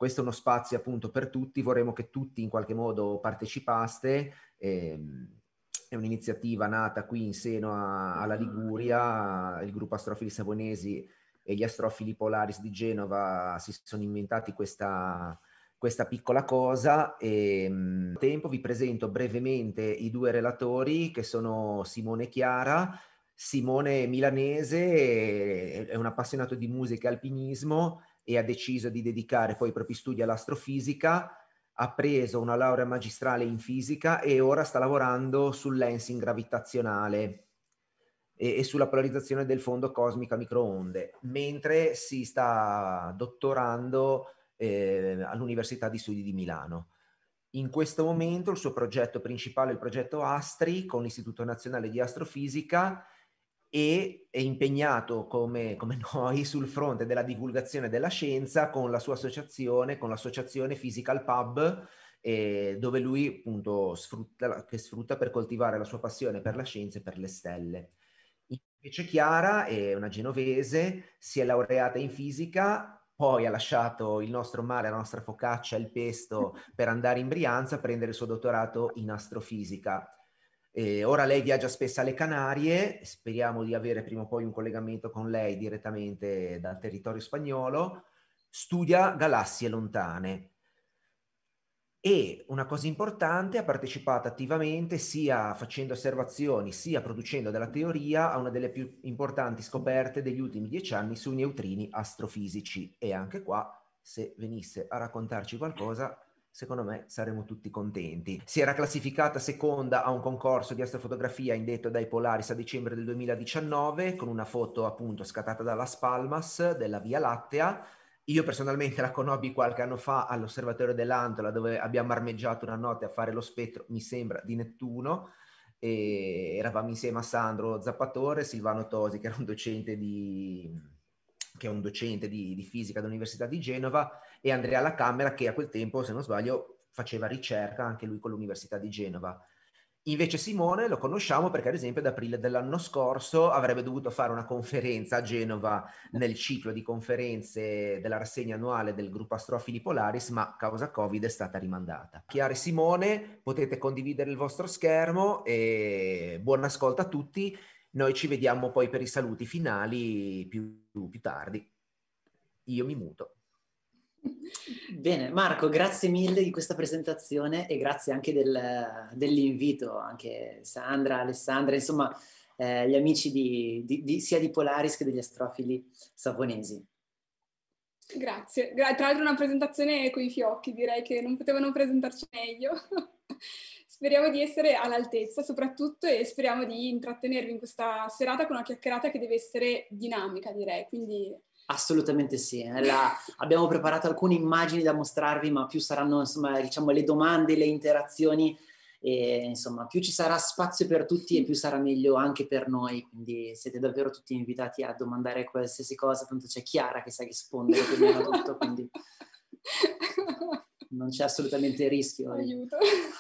questo è uno spazio appunto per tutti, vorremmo che tutti in qualche modo partecipaste. È un'iniziativa nata qui in seno alla Liguria, il gruppo Astrofili Savonesi e gli Astrofili Polaris di Genova si sono inventati questa piccola cosa. E tempo vi presento brevemente i due relatori, che sono Simone e Chiara. Simone è milanese, è un appassionato di musica e alpinismo e ha deciso di dedicare poi i propri studi all'astrofisica. Ha preso una laurea magistrale in fisica e ora sta lavorando sul lensing gravitazionale e sulla polarizzazione del fondo cosmico a microonde, mentre si sta dottorando all'Università di Studi di Milano. In questo momento il suo progetto principale è il progetto ASTRI con l'Istituto Nazionale di Astrofisica, e è impegnato come noi sul fronte della divulgazione della scienza con la sua associazione, con l'associazione Physical Pub, dove lui appunto sfrutta per coltivare la sua passione per la scienza e per le stelle. Invece Chiara è una genovese, si è laureata in fisica, poi ha lasciato il nostro mare, la nostra focaccia, il pesto, per andare in Brianza a prendere il suo dottorato in astrofisica. Ora lei viaggia spesso alle Canarie, speriamo di avere prima o poi un collegamento con lei direttamente dal territorio spagnolo. Studia galassie lontane. E una cosa importante, ha partecipato attivamente sia facendo osservazioni sia producendo della teoria a una delle più importanti scoperte degli ultimi 10 anni sui neutrini astrofisici. E anche qua, se venisse a raccontarci qualcosa, secondo me saremo tutti contenti. Si era classificata seconda a un concorso di astrofotografia indetto dai Polaris a dicembre del 2019 con una foto appunto scattata dalla Spalmas della Via Lattea. Io personalmente la conobbi qualche anno fa all'Osservatorio dell'Antola, dove abbiamo armeggiato una notte a fare lo spettro, mi sembra, di Nettuno, e eravamo insieme a Sandro Zappatore, Silvano Tosi, che era un docente di fisica dell'Università di Genova, e Andrea Lacamera, che a quel tempo, se non sbaglio, faceva ricerca anche lui con l'Università di Genova. Invece Simone lo conosciamo perché, ad esempio, ad aprile dell'anno scorso avrebbe dovuto fare una conferenza a Genova nel ciclo di conferenze della rassegna annuale del gruppo Astrofili Polaris, ma causa Covid è stata rimandata. Chiara e Simone, potete condividere il vostro schermo e buon ascolto a tutti. Noi ci vediamo poi per i saluti finali più tardi. Io mi muto. Bene, Marco, grazie mille di questa presentazione e grazie anche dell'invito, anche Sandra, Alessandra, insomma, gli amici sia di Polaris che degli Astrofili Savonesi. Grazie. Tra l'altro una presentazione coi fiocchi, direi che non potevano presentarci meglio. Speriamo di essere all'altezza soprattutto e speriamo di intrattenervi in questa serata con una chiacchierata che deve essere dinamica, direi, quindi... Assolutamente sì, abbiamo preparato alcune immagini da mostrarvi, ma più saranno, insomma, diciamo, le domande, le interazioni, e insomma più ci sarà spazio per tutti e più sarà meglio anche per noi, quindi siete davvero tutti invitati a domandare qualsiasi cosa, tanto c'è Chiara che sa rispondere più o meno a tutto, quindi non c'è assolutamente rischio. Aiuto.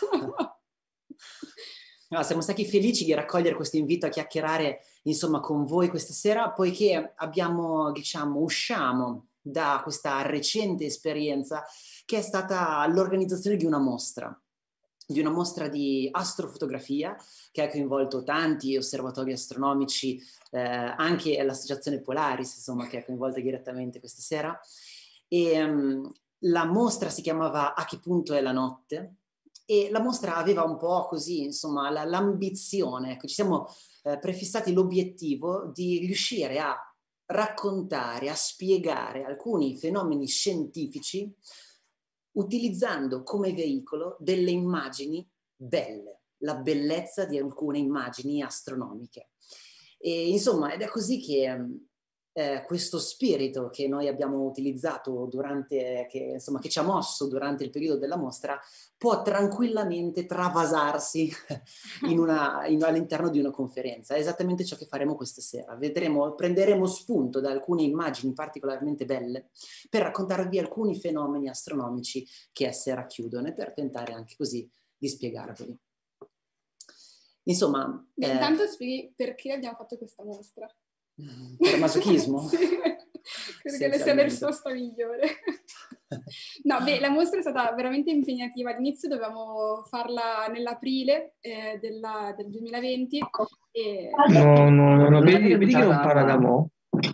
No, siamo stati felici di raccogliere questo invito a chiacchierare, insomma, con voi questa sera, poiché usciamo da questa recente esperienza che è stata l'organizzazione di una mostra di astrofotografia che ha coinvolto tanti osservatori astronomici, anche l'associazione Polaris, insomma, che è coinvolta direttamente questa sera. E la mostra si chiamava A che punto è la notte? E la mostra aveva un po' così, insomma, l'ambizione, ecco, ci siamo prefissati l'obiettivo di riuscire a raccontare, a spiegare alcuni fenomeni scientifici utilizzando come veicolo delle immagini belle, la bellezza di alcune immagini astronomiche. E insomma, ed è così che questo spirito che noi abbiamo utilizzato che ci ha mosso durante il periodo della mostra può tranquillamente travasarsi all'interno di una conferenza. È esattamente ciò che faremo questa sera. Prenderemo spunto da alcune immagini particolarmente belle per raccontarvi alcuni fenomeni astronomici che esse racchiudono e per tentare anche così di spiegarveli. Insomma... intanto spieghi perché abbiamo fatto questa mostra. Per masochismo? Sì, credo che sia la risposta migliore. No, beh, la mostra è stata veramente impegnativa. All'inizio dovevamo farla nell'aprile del 2020. No, vedi che non parla da mo'?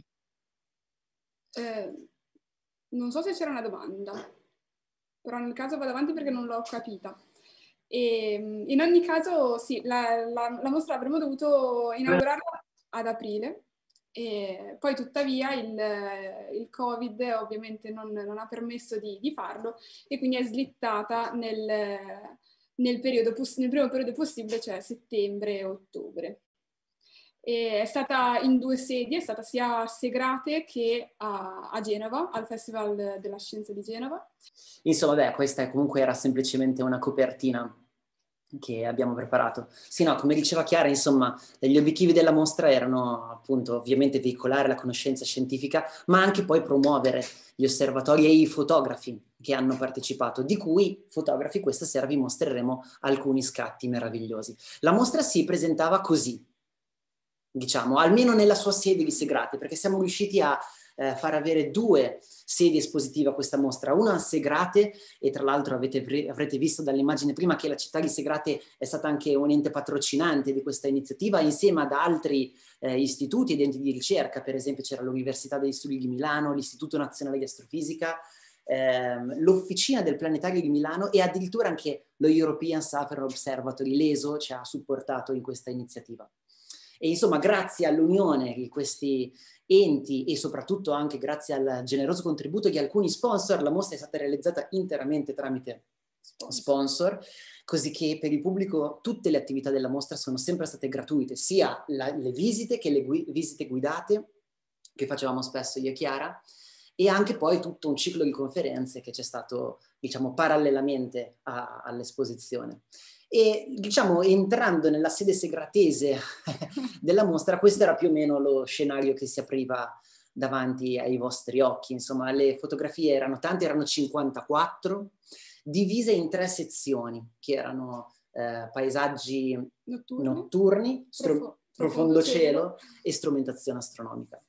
Non so se c'era una domanda, però nel caso vado avanti perché non l'ho capita. E, in ogni caso, sì, la mostra avremmo dovuto inaugurarla ad aprile. E poi tuttavia il Covid ovviamente non ha permesso di farlo e quindi è slittata nel primo periodo possibile, cioè settembre e ottobre. E è stata in 2 sedi, è stata sia a Segrate che a Genova, al Festival della Scienza di Genova. Insomma, beh, questa comunque era semplicemente una copertina che abbiamo preparato. Sì, no, come diceva Chiara, insomma, gli obiettivi della mostra erano appunto ovviamente veicolare la conoscenza scientifica, ma anche poi promuovere gli osservatori e i fotografi che hanno partecipato, di cui fotografi questa sera vi mostreremo alcuni scatti meravigliosi. La mostra si presentava così, diciamo, almeno nella sua sede di Segrate, perché siamo riusciti a far avere 2 sedi espositive a questa mostra, una a Segrate, e tra l'altro avrete visto dall'immagine prima che la città di Segrate è stata anche un ente patrocinante di questa iniziativa, insieme ad altri istituti ed enti di ricerca. Per esempio c'era l'Università degli Studi di Milano, l'Istituto Nazionale di Astrofisica, l'Officina del Planetario di Milano e addirittura anche lo European Southern Observatory, l'ESO, ci ha supportato in questa iniziativa. E insomma, grazie all'unione di questi enti e soprattutto anche grazie al generoso contributo di alcuni sponsor, la mostra è stata realizzata interamente tramite sponsor, così che per il pubblico tutte le attività della mostra sono sempre state gratuite, sia le visite che le visite guidate, che facevamo spesso io e Chiara, e anche poi tutto un ciclo di conferenze che c'è stato, diciamo, parallelamente all'esposizione. E diciamo, entrando nella sede segratese della mostra, questo era più o meno lo scenario che si apriva davanti ai vostri occhi. Insomma, le fotografie erano tante, erano 54, divise in 3 sezioni, che erano paesaggi notturni, profondo cielo e strumentazione astronomica.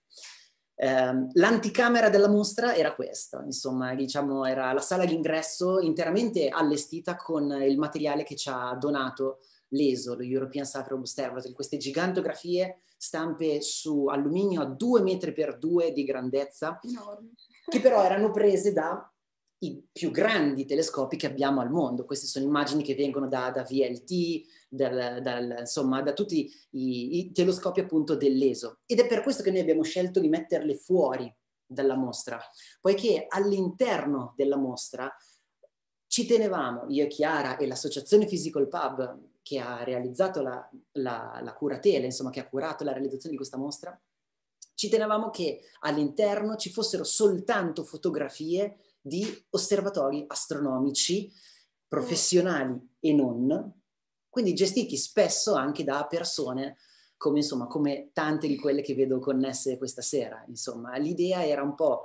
L'anticamera della mostra era questa, insomma, diciamo, era la sala d'ingresso interamente allestita con il materiale che ci ha donato l'ESO, lo European Southern Observatory, queste gigantografie, stampe su alluminio a 2 metri per 2 di grandezza, enorme, che però erano prese da i più grandi telescopi che abbiamo al mondo. Queste sono immagini che vengono da VLT, insomma, da tutti i telescopi appunto dell'ESO. Ed è per questo che noi abbiamo scelto di metterle fuori dalla mostra, poiché all'interno della mostra ci tenevamo, io e Chiara e l'associazione Physical Pub, che ha realizzato la curatela, insomma, che ha curato la realizzazione di questa mostra, ci tenevamo che all'interno ci fossero soltanto fotografie di osservatori astronomici, professionali e non, quindi gestiti spesso anche da persone come, insomma, come tante di quelle che vedo connesse questa sera. Insomma, l'idea era un po'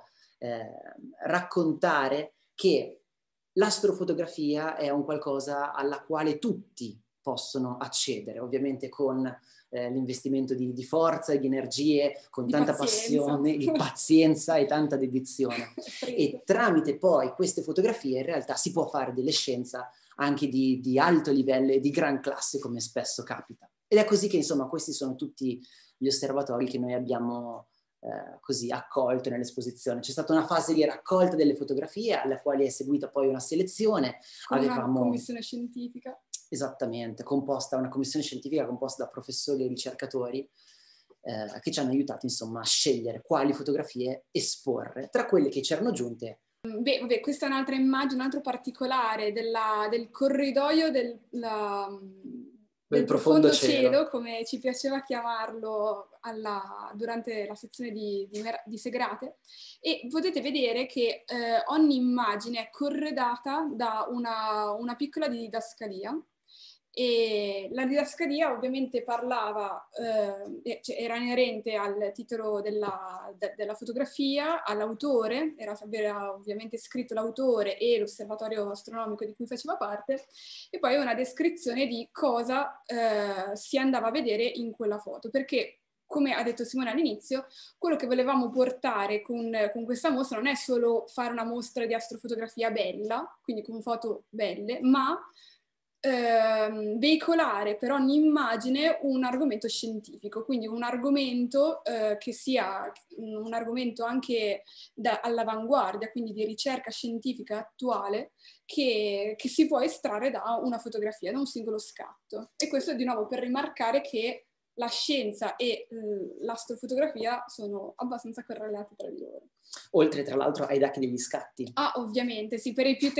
raccontare che l'astrofotografia è un qualcosa alla quale tutti possono accedere, ovviamente con l'investimento di forza e di energie, con tanta passione, di pazienza e tanta dedizione. E tramite poi queste fotografie in realtà si può fare delle scienze anche di alto livello e di gran classe, come spesso capita. Ed è così che, insomma, questi sono tutti gli osservatori che noi abbiamo così accolto nell'esposizione. C'è stata una fase di raccolta delle fotografie, alla quale è seguita poi una selezione. Con una commissione scientifica. Esattamente, una commissione scientifica composta da professori e ricercatori che ci hanno aiutato, insomma, a scegliere quali fotografie esporre tra quelle che ci erano giunte. Beh, vabbè, questa è un'altra immagine, un altro particolare del corridoio del profondo cielo, come ci piaceva chiamarlo durante la sezione di Segrate, e potete vedere che ogni immagine è corredata da una piccola didascalia. E la didascalia ovviamente parlava, cioè era inerente al titolo della fotografia, all'autore, era ovviamente scritto l'autore e l'osservatorio astronomico di cui faceva parte, e poi una descrizione di cosa si andava a vedere in quella foto, perché come ha detto Simone all'inizio, quello che volevamo portare con questa mostra non è solo fare una mostra di astrofotografia bella, quindi con foto belle, ma veicolare per ogni immagine un argomento scientifico, quindi un argomento che sia un argomento anche all'avanguardia, quindi di ricerca scientifica attuale, che si può estrarre da una fotografia, da un singolo scatto. E questo è di nuovo per rimarcare che la scienza e l'astrofotografia sono abbastanza correlati tra di loro. Oltre tra l'altro ai dati degli scatti. Ah, ovviamente, sì, per i più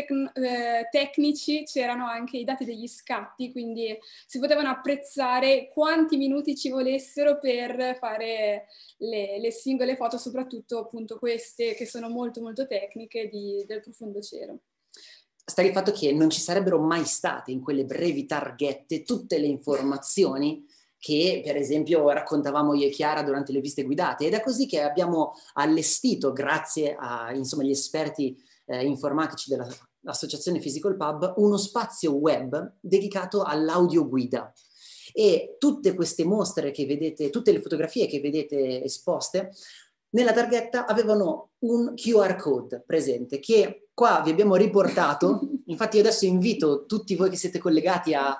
tecnici c'erano anche i dati degli scatti, quindi si potevano apprezzare quanti minuti ci volessero per fare le singole foto, soprattutto appunto queste che sono molto molto tecniche del profondo cielo. Sta il fatto che non ci sarebbero mai state in quelle brevi targhette tutte le informazioni che per esempio raccontavamo io e Chiara durante le visite guidate, ed è così che abbiamo allestito, grazie agli esperti informatici dell'associazione Physical Pub, uno spazio web dedicato all'audioguida. E tutte queste mostre che vedete, tutte le fotografie che vedete esposte, nella targhetta avevano un QR code presente che qua vi abbiamo riportato. Infatti io adesso invito tutti voi che siete collegati a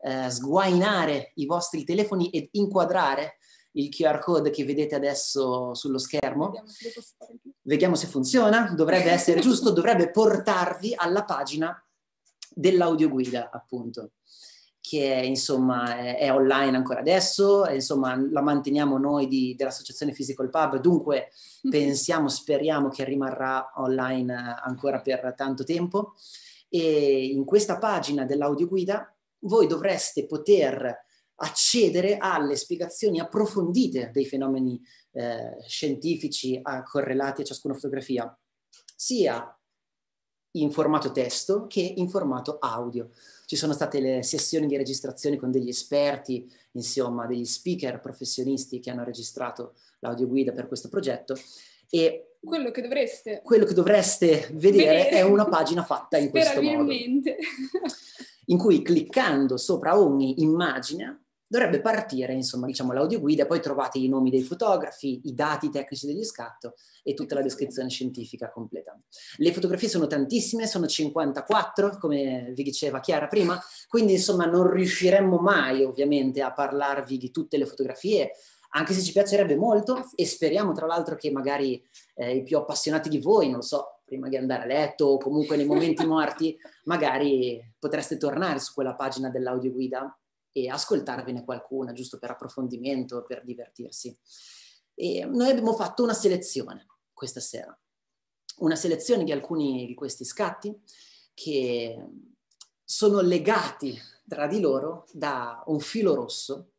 sguainare i vostri telefoni ed inquadrare il QR code che vedete adesso sullo schermo. Vediamo se funziona, dovrebbe essere giusto, dovrebbe portarvi alla pagina dell'audioguida, appunto, che insomma è online ancora adesso, insomma la manteniamo noi dell'associazione Physical Pub, dunque speriamo che rimarrà online ancora per tanto tempo. E in questa pagina dell'audioguida voi dovreste poter accedere alle spiegazioni approfondite dei fenomeni scientifici correlati a ciascuna fotografia, sia in formato testo che in formato audio. Ci sono state le sessioni di registrazione con degli esperti, insomma degli speaker professionisti che hanno registrato l'audioguida per questo progetto, e quello che dovreste vedere è una pagina fatta in questo modo, in cui cliccando sopra ogni immagine dovrebbe partire, insomma, diciamo, l'audioguida, poi trovate i nomi dei fotografi, i dati tecnici degli scatto e tutta la descrizione scientifica completa. Le fotografie sono tantissime, sono 54, come vi diceva Chiara prima, quindi insomma non riusciremmo mai ovviamente a parlarvi di tutte le fotografie, anche se ci piacerebbe molto, e speriamo tra l'altro che magari i più appassionati di voi, non lo so, prima di andare a letto o comunque nei momenti morti, magari potreste tornare su quella pagina dell'audioguida e ascoltarvene qualcuna, giusto per approfondimento, per divertirsi. E noi abbiamo fatto una selezione questa sera, una selezione di alcuni di questi scatti che sono legati tra di loro da un filo rosso,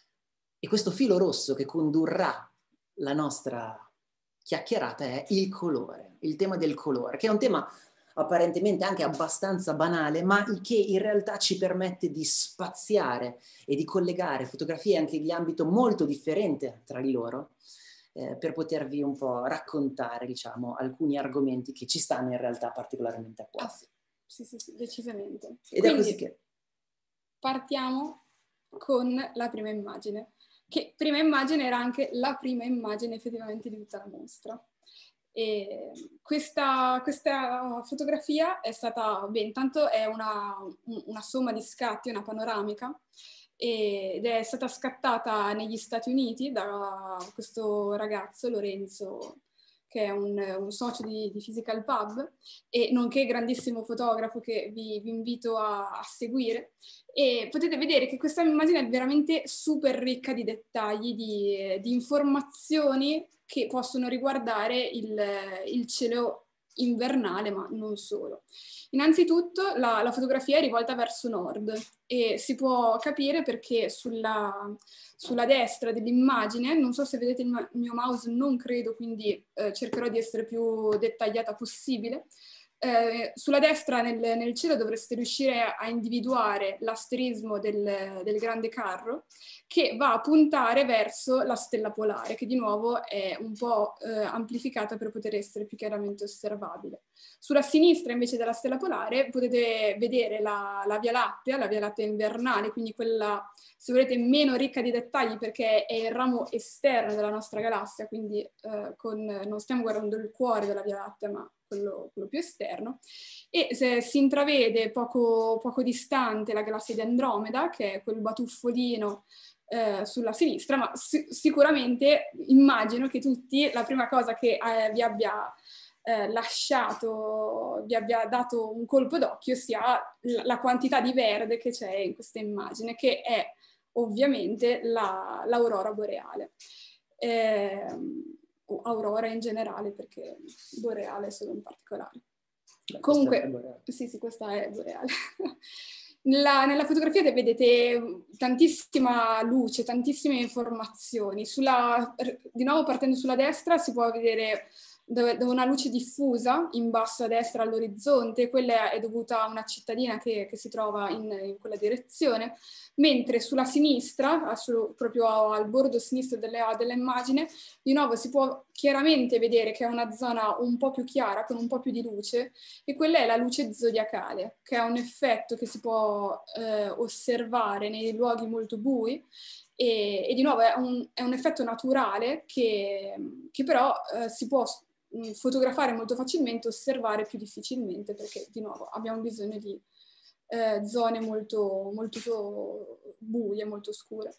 e questo filo rosso che condurrà la nostra chiacchierata è il colore, il tema del colore, che è un tema apparentemente anche abbastanza banale, ma che in realtà ci permette di spaziare e di collegare fotografie anche di ambito molto differente tra di loro, per potervi un po' raccontare, diciamo, alcuni argomenti che ci stanno in realtà particolarmente a cuore. Sì, decisamente. Ed è così che partiamo con la prima immagine, che prima immagine era anche la prima immagine effettivamente di tutta la mostra. E questa fotografia è stata, intanto è una somma di scatti, una panoramica, ed è stata scattata negli Stati Uniti da questo ragazzo, Lorenzo, che è un socio di Physical Pub e nonché grandissimo fotografo che vi invito a seguire. E potete vedere che questa immagine è veramente super ricca di dettagli, di informazioni che possono riguardare il cielo invernale, ma non solo. Innanzitutto la fotografia è rivolta verso nord e si può capire perché sulla destra dell'immagine, non so se vedete il mio mouse, non credo, quindi cercherò di essere più dettagliata possibile, sulla destra nel cielo dovreste riuscire a individuare l'asterismo del grande carro che va a puntare verso la stella polare, che di nuovo è un po' amplificata per poter essere più chiaramente osservabile. Sulla sinistra invece della stella polare potete vedere la Via Lattea invernale, quindi quella, se volete, meno ricca di dettagli perché è il ramo esterno della nostra galassia, quindi non stiamo guardando il cuore della Via Lattea, ma quello più esterno, e si intravede poco distante la galassia di Andromeda, che è quel batuffolino sulla sinistra, ma sicuramente immagino che tutti la prima cosa che vi abbia lasciato, vi abbia dato un colpo d'occhio sia la quantità di verde che c'è in questa immagine, che è ovviamente l'aurora boreale. O aurora in generale, perché boreale solo in particolare. Comunque, sì, questa è boreale. Nella fotografia vedete tantissima luce, tantissime informazioni. Di nuovo partendo sulla destra si può vedere dove una luce diffusa in basso a destra all'orizzonte, quella è dovuta a una cittadina che si trova in quella direzione, mentre sulla sinistra, proprio al bordo sinistro dell'immagine, di nuovo si può chiaramente vedere che è una zona un po' più chiara, con un po' più di luce, e quella è la luce zodiacale, che è un effetto che si può osservare nei luoghi molto bui, e di nuovo è un effetto naturale che però si può fotografare molto facilmente, osservare più difficilmente, perché di nuovo abbiamo bisogno di zone molto buie, molto scure.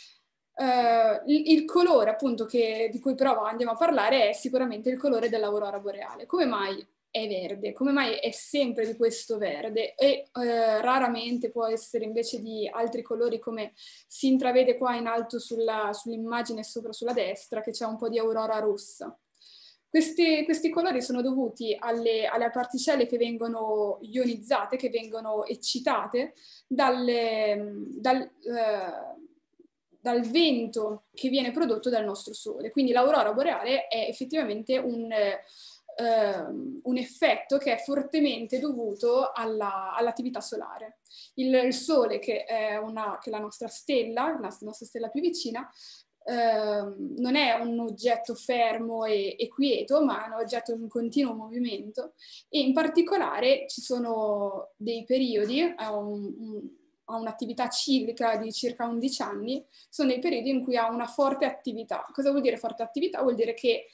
Il colore appunto di cui però andiamo a parlare è sicuramente il colore dell'aurora boreale. Come mai è verde? Come mai è sempre di questo verde? E raramente può essere invece di altri colori, come si intravede qua in alto sull'immagine sopra sulla destra, che c'è un po' di aurora rossa. Questi colori sono dovuti alle particelle che vengono ionizzate, che vengono eccitate dal vento che viene prodotto dal nostro Sole. Quindi l'aurora boreale è effettivamente un effetto che è fortemente dovuto all'attività solare. Il Sole, che è la nostra stella più vicina, non è un oggetto fermo e quieto, ma è un oggetto in continuo movimento, e in particolare ci sono dei periodi, ha un'attività ciclica di circa 11 anni, sono dei periodi in cui ha una forte attività. Cosa vuol dire forte attività? Vuol dire che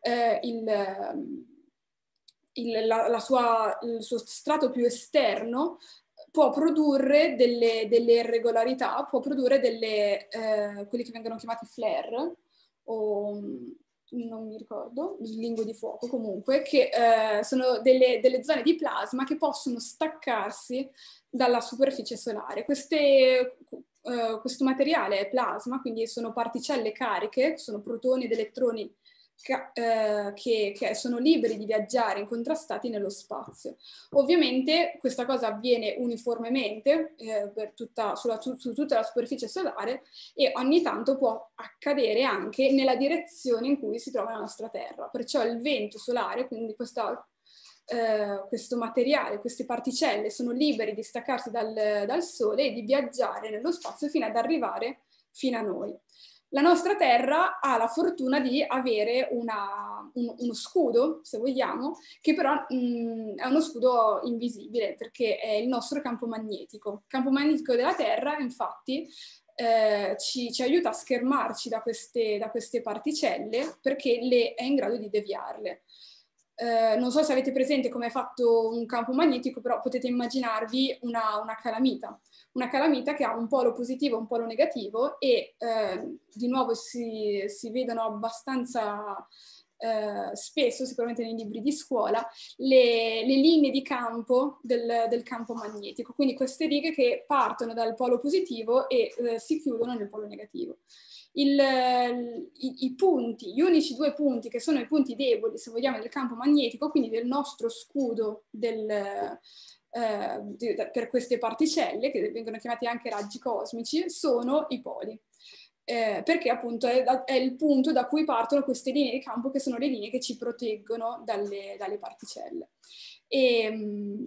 il suo strato più esterno può produrre delle irregolarità, può produrre quelli che vengono chiamati flare, o non mi ricordo, lingue di fuoco comunque, che sono delle zone di plasma che possono staccarsi dalla superficie solare. Questo materiale è plasma, quindi sono particelle cariche, sono protoni ed elettroni che sono liberi di viaggiare incontrastati nello spazio. Ovviamente questa cosa avviene uniformemente su tutta la superficie solare, e ogni tanto può accadere anche nella direzione in cui si trova la nostra Terra. Perciò il vento solare, quindi questo materiale, queste particelle sono liberi di staccarsi dal Sole e di viaggiare nello spazio fino ad arrivare fino a noi. La nostra Terra ha la fortuna di avere uno scudo, se vogliamo, che però è uno scudo invisibile, perché è il nostro campo magnetico. Il campo magnetico della Terra, infatti, ci aiuta a schermarci da queste particelle, perché è in grado di deviarle. Non so se avete presente come è fatto un campo magnetico, però potete immaginarvi una calamita. Una calamita che ha un polo positivo e un polo negativo, e di nuovo si vedono abbastanza spesso, sicuramente nei libri di scuola, le linee di campo del campo magnetico. Quindi queste righe che partono dal polo positivo e si chiudono nel polo negativo. I punti, gli unici due punti che sono i punti deboli, se vogliamo, del campo magnetico, quindi del nostro scudo per queste particelle, che vengono chiamate anche raggi cosmici, sono i poli. perché appunto è il punto da cui partono queste linee di campo, che sono le linee che ci proteggono dalle particelle. E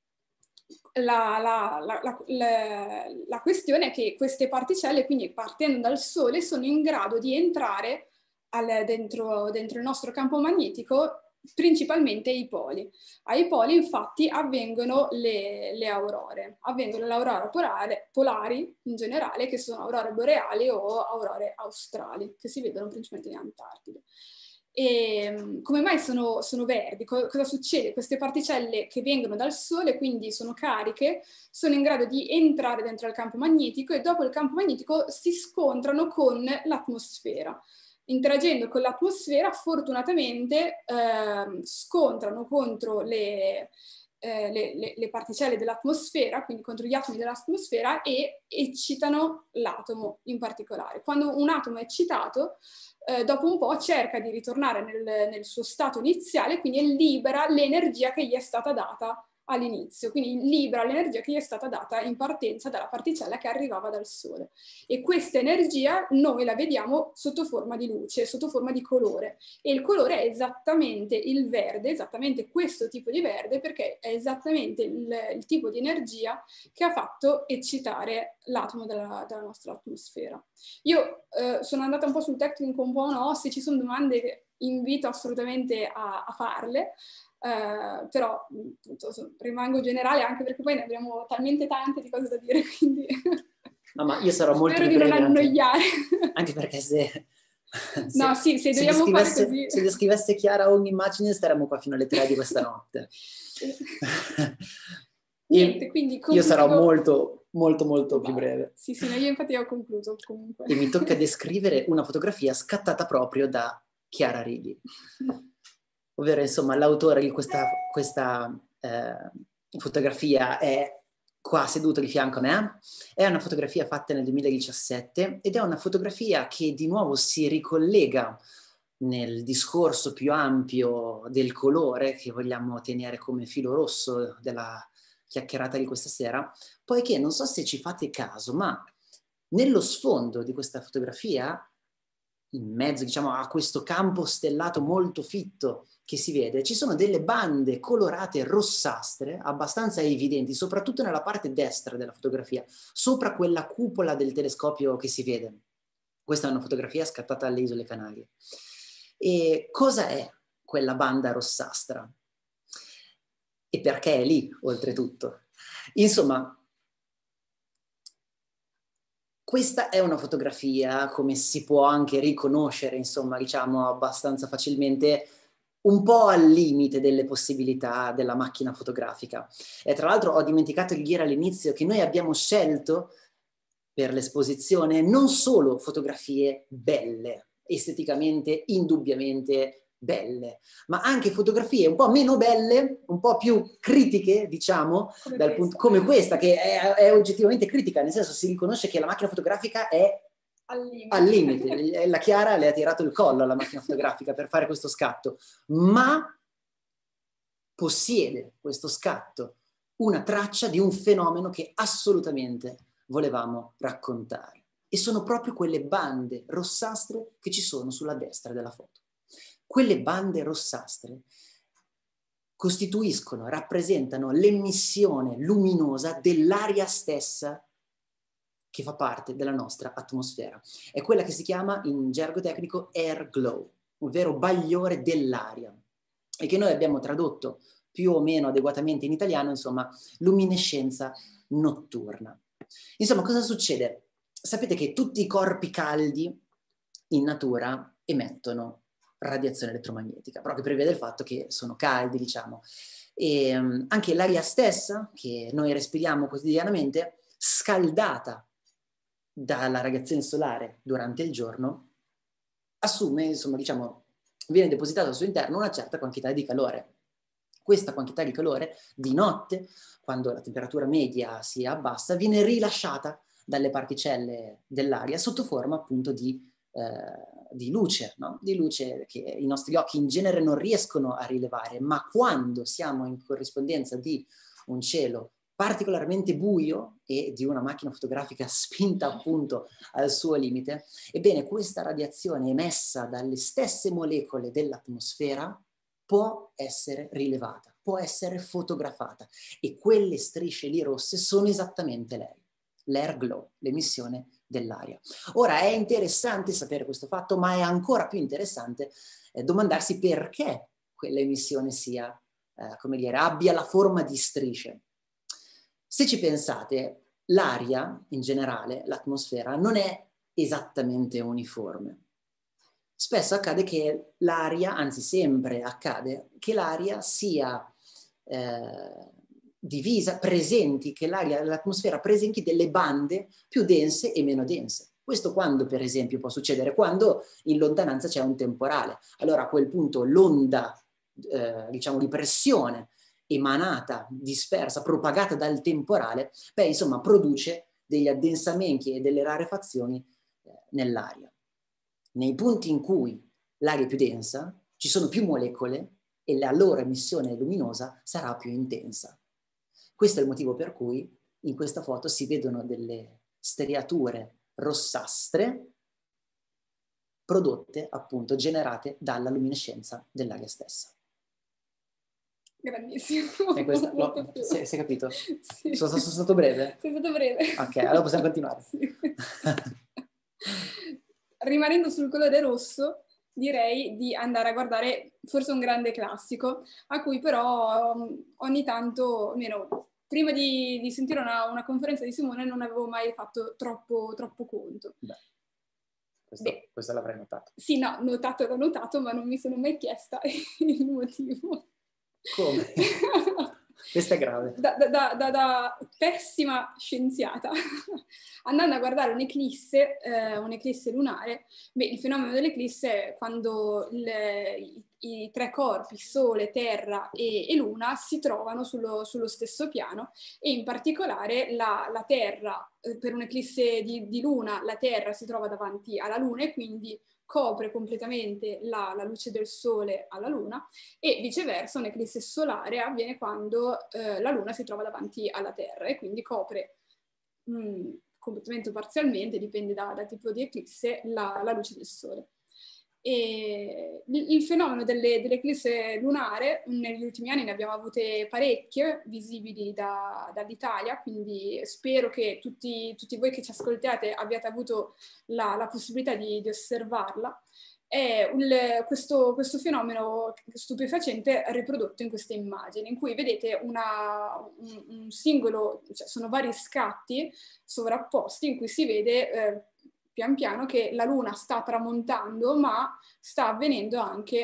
la questione è che queste particelle, quindi partendo dal Sole, sono in grado di entrare dentro il nostro campo magnetico, principalmente ai poli. Ai poli infatti avvengono le aurore, avvengono le aurore polari in generale, che sono aurore boreali o aurore australi, che si vedono principalmente in Antartide. E come mai sono verdi? Cosa succede? Queste particelle che vengono dal Sole, quindi sono cariche, sono in grado di entrare dentro il campo magnetico e dopo il campo magnetico si scontrano con l'atmosfera. Interagendo con l'atmosfera, fortunatamente scontrano contro le particelle dell'atmosfera, quindi contro gli atomi dell'atmosfera, e eccitano l'atomo in particolare. Quando un atomo è eccitato, dopo un po' cerca di ritornare nel suo stato iniziale, quindi libera l'energia che gli è stata data all'inizio, quindi libera l'energia che gli è stata data in partenza dalla particella che arrivava dal Sole. E questa energia noi la vediamo sotto forma di luce, sotto forma di colore. E il colore è esattamente il verde, esattamente questo tipo di verde, perché è esattamente il tipo di energia che ha fatto eccitare l'atomo della nostra atmosfera. Io sono andata un po' sul tecnico, un po' no, se ci sono domande invito assolutamente a farle. Però appunto, rimango generale, anche perché poi ne abbiamo talmente tante di cose da dire, quindi no, ma io sarò molto spero di non annoiare. Anche perché se no, sì, se dobbiamo fare così, se descrivesse Chiara ogni immagine staremmo qua fino alle 3 di questa notte. Niente, quindi io sarò molto più breve. Sì, no, io infatti ho concluso comunque. E mi tocca descrivere una fotografia scattata proprio da Chiara Righi. Ovvero, insomma, l'autore di questa fotografia è qua seduto di fianco a me. È una fotografia fatta nel 2017 ed è una fotografia che di nuovo si ricollega nel discorso più ampio del colore che vogliamo tenere come filo rosso della chiacchierata di questa sera, poiché non so se ci fate caso, ma nello sfondo di questa fotografia, in mezzo, diciamo, a questo campo stellato molto fitto che si vede, ci sono delle bande colorate rossastre abbastanza evidenti, soprattutto nella parte destra della fotografia, sopra quella cupola del telescopio che si vede. Questa è una fotografia scattata alle Isole Canarie. E cosa è quella banda rossastra? E perché è lì, oltretutto? Insomma, questa è una fotografia, come si può anche riconoscere, insomma, diciamo abbastanza facilmente, un po' al limite delle possibilità della macchina fotografica. E tra l'altro ho dimenticato di dire all'inizio che noi abbiamo scelto per l'esposizione non solo fotografie belle, esteticamente, indubbiamente belle, ma anche fotografie un po' meno belle, un po' più critiche, diciamo, come questa, che è oggettivamente critica, nel senso si riconosce che la macchina fotografica è al limite. La Chiara le ha tirato il collo alla macchina fotografica per fare questo scatto, ma possiede questo scatto una traccia di un fenomeno che assolutamente volevamo raccontare. E sono proprio quelle bande rossastre che ci sono sulla destra della foto. Quelle bande rossastre costituiscono, rappresentano l'emissione luminosa dell'aria stessa che fa parte della nostra atmosfera. È quella che si chiama in gergo tecnico air glow, ovvero bagliore dell'aria, e che noi abbiamo tradotto più o meno adeguatamente in italiano, insomma, luminescenza notturna. Insomma, cosa succede? Sapete che tutti i corpi caldi in natura emettono radiazione elettromagnetica, proprio per via del fatto che sono caldi, diciamo. E anche l'aria stessa, che noi respiriamo quotidianamente, scaldata dalla radiazione solare durante il giorno, assume, insomma, diciamo, viene depositata al suo interno una certa quantità di calore. Questa quantità di calore di notte, quando la temperatura media si abbassa, viene rilasciata dalle particelle dell'aria sotto forma appunto di luce, no? Di luce che i nostri occhi in genere non riescono a rilevare, ma quando siamo in corrispondenza di un cielo particolarmente buio e di una macchina fotografica spinta appunto al suo limite, ebbene questa radiazione emessa dalle stesse molecole dell'atmosfera può essere rilevata, può essere fotografata, e quelle strisce lì rosse sono esattamente lei, l'air glow, l'emissione dell'aria. Ora è interessante sapere questo fatto, ma è ancora più interessante domandarsi perché quell'emissione sia, come dire, abbia la forma di strisce. Se ci pensate, l'aria in generale, l'atmosfera, non è esattamente uniforme. Spesso accade che l'aria, anzi sempre accade, che l'aria sia divisa, presenti, che l'atmosfera presenti delle bande più dense e meno dense. Questo quando, per esempio, può succedere? Quando in lontananza c'è un temporale. Allora a quel punto l'onda, diciamo, di pressione emanata, dispersa, propagata dal temporale, beh, insomma, produce degli addensamenti e delle rarefazioni nell'aria. Nei punti in cui l'aria è più densa, ci sono più molecole e la loro emissione luminosa sarà più intensa. Questo è il motivo per cui in questa foto si vedono delle striature rossastre prodotte, appunto, generate dalla luminescenza dell'aria stessa. Grandissimo. Sei capito? Sì. Sono stato breve? Sei stato breve. Ok, allora possiamo continuare. Sì. Rimanendo sul colore rosso, direi di andare a guardare forse un grande classico, a cui però ogni tanto, almeno prima di sentire una conferenza di Simone, non avevo mai fatto troppo conto. Questo l'avrei notato. Sì, no, l'ho notato, ma non mi sono mai chiesta il motivo. Come? Questo è grave. Da pessima scienziata, andando a guardare un'eclisse lunare, beh, il fenomeno dell'eclisse è quando i tre corpi, Sole, Terra e Luna, si trovano sullo stesso piano, e in particolare la Terra, per un'eclisse di Luna, la Terra si trova davanti alla Luna e quindi copre completamente la luce del Sole alla Luna, e viceversa un'eclisse solare avviene quando la Luna si trova davanti alla Terra e quindi copre completamente o parzialmente, dipende dal tipo di eclisse, la luce del Sole. E il fenomeno dell'eclisse lunare, negli ultimi anni ne abbiamo avute parecchie visibili dall'Italia, quindi spero che tutti voi che ci ascoltate abbiate avuto la possibilità di osservarla. È questo fenomeno stupefacente riprodotto in queste immagini, in cui vedete un singolo, cioè sono vari scatti sovrapposti in cui si vede pian piano che la Luna sta tramontando, ma sta avvenendo anche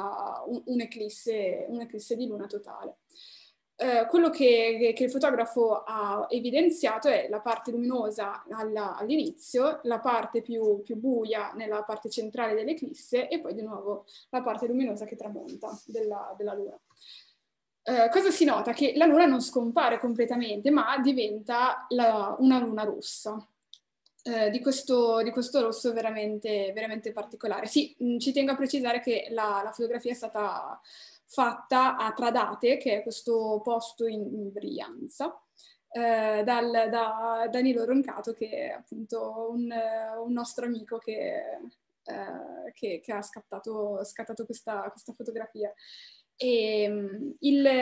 un'eclisse di Luna totale. Quello che il fotografo ha evidenziato è la parte luminosa all'inizio, la parte più buia nella parte centrale dell'eclisse e poi di nuovo la parte luminosa che tramonta della Luna. Cosa si nota? Che la Luna non scompare completamente, ma diventa una Luna rossa. Di questo rosso veramente, veramente particolare. Sì, ci tengo a precisare che la fotografia è stata fatta a Tradate, che è questo posto in Brianza, da Danilo Roncato, che è appunto un nostro amico che ha scattato questa fotografia. E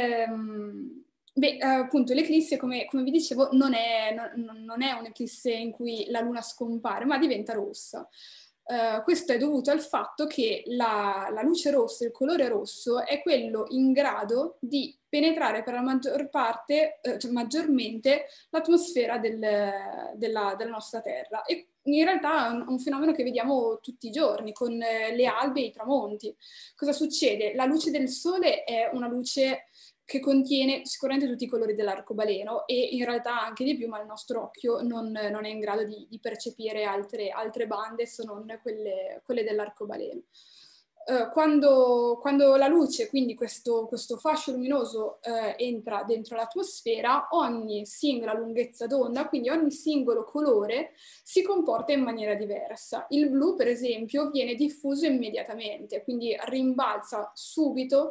appunto l'eclisse, come vi dicevo, non è un'eclisse in cui la Luna scompare, ma diventa rossa. Questo è dovuto al fatto che la luce rossa, il colore rosso, è quello in grado di penetrare per la maggior parte, cioè maggiormente, l'atmosfera della nostra Terra. E in realtà è un fenomeno che vediamo tutti i giorni, con le albe e i tramonti. Cosa succede? La luce del Sole è una luce che contiene sicuramente tutti i colori dell'arcobaleno e in realtà anche di più, ma il nostro occhio non è in grado di percepire altre bande se non quelle dell'arcobaleno. Quando la luce, quindi questo fascio luminoso, entra dentro l'atmosfera, ogni singola lunghezza d'onda, quindi ogni singolo colore, si comporta in maniera diversa. Il blu, per esempio, viene diffuso immediatamente, quindi rimbalza subito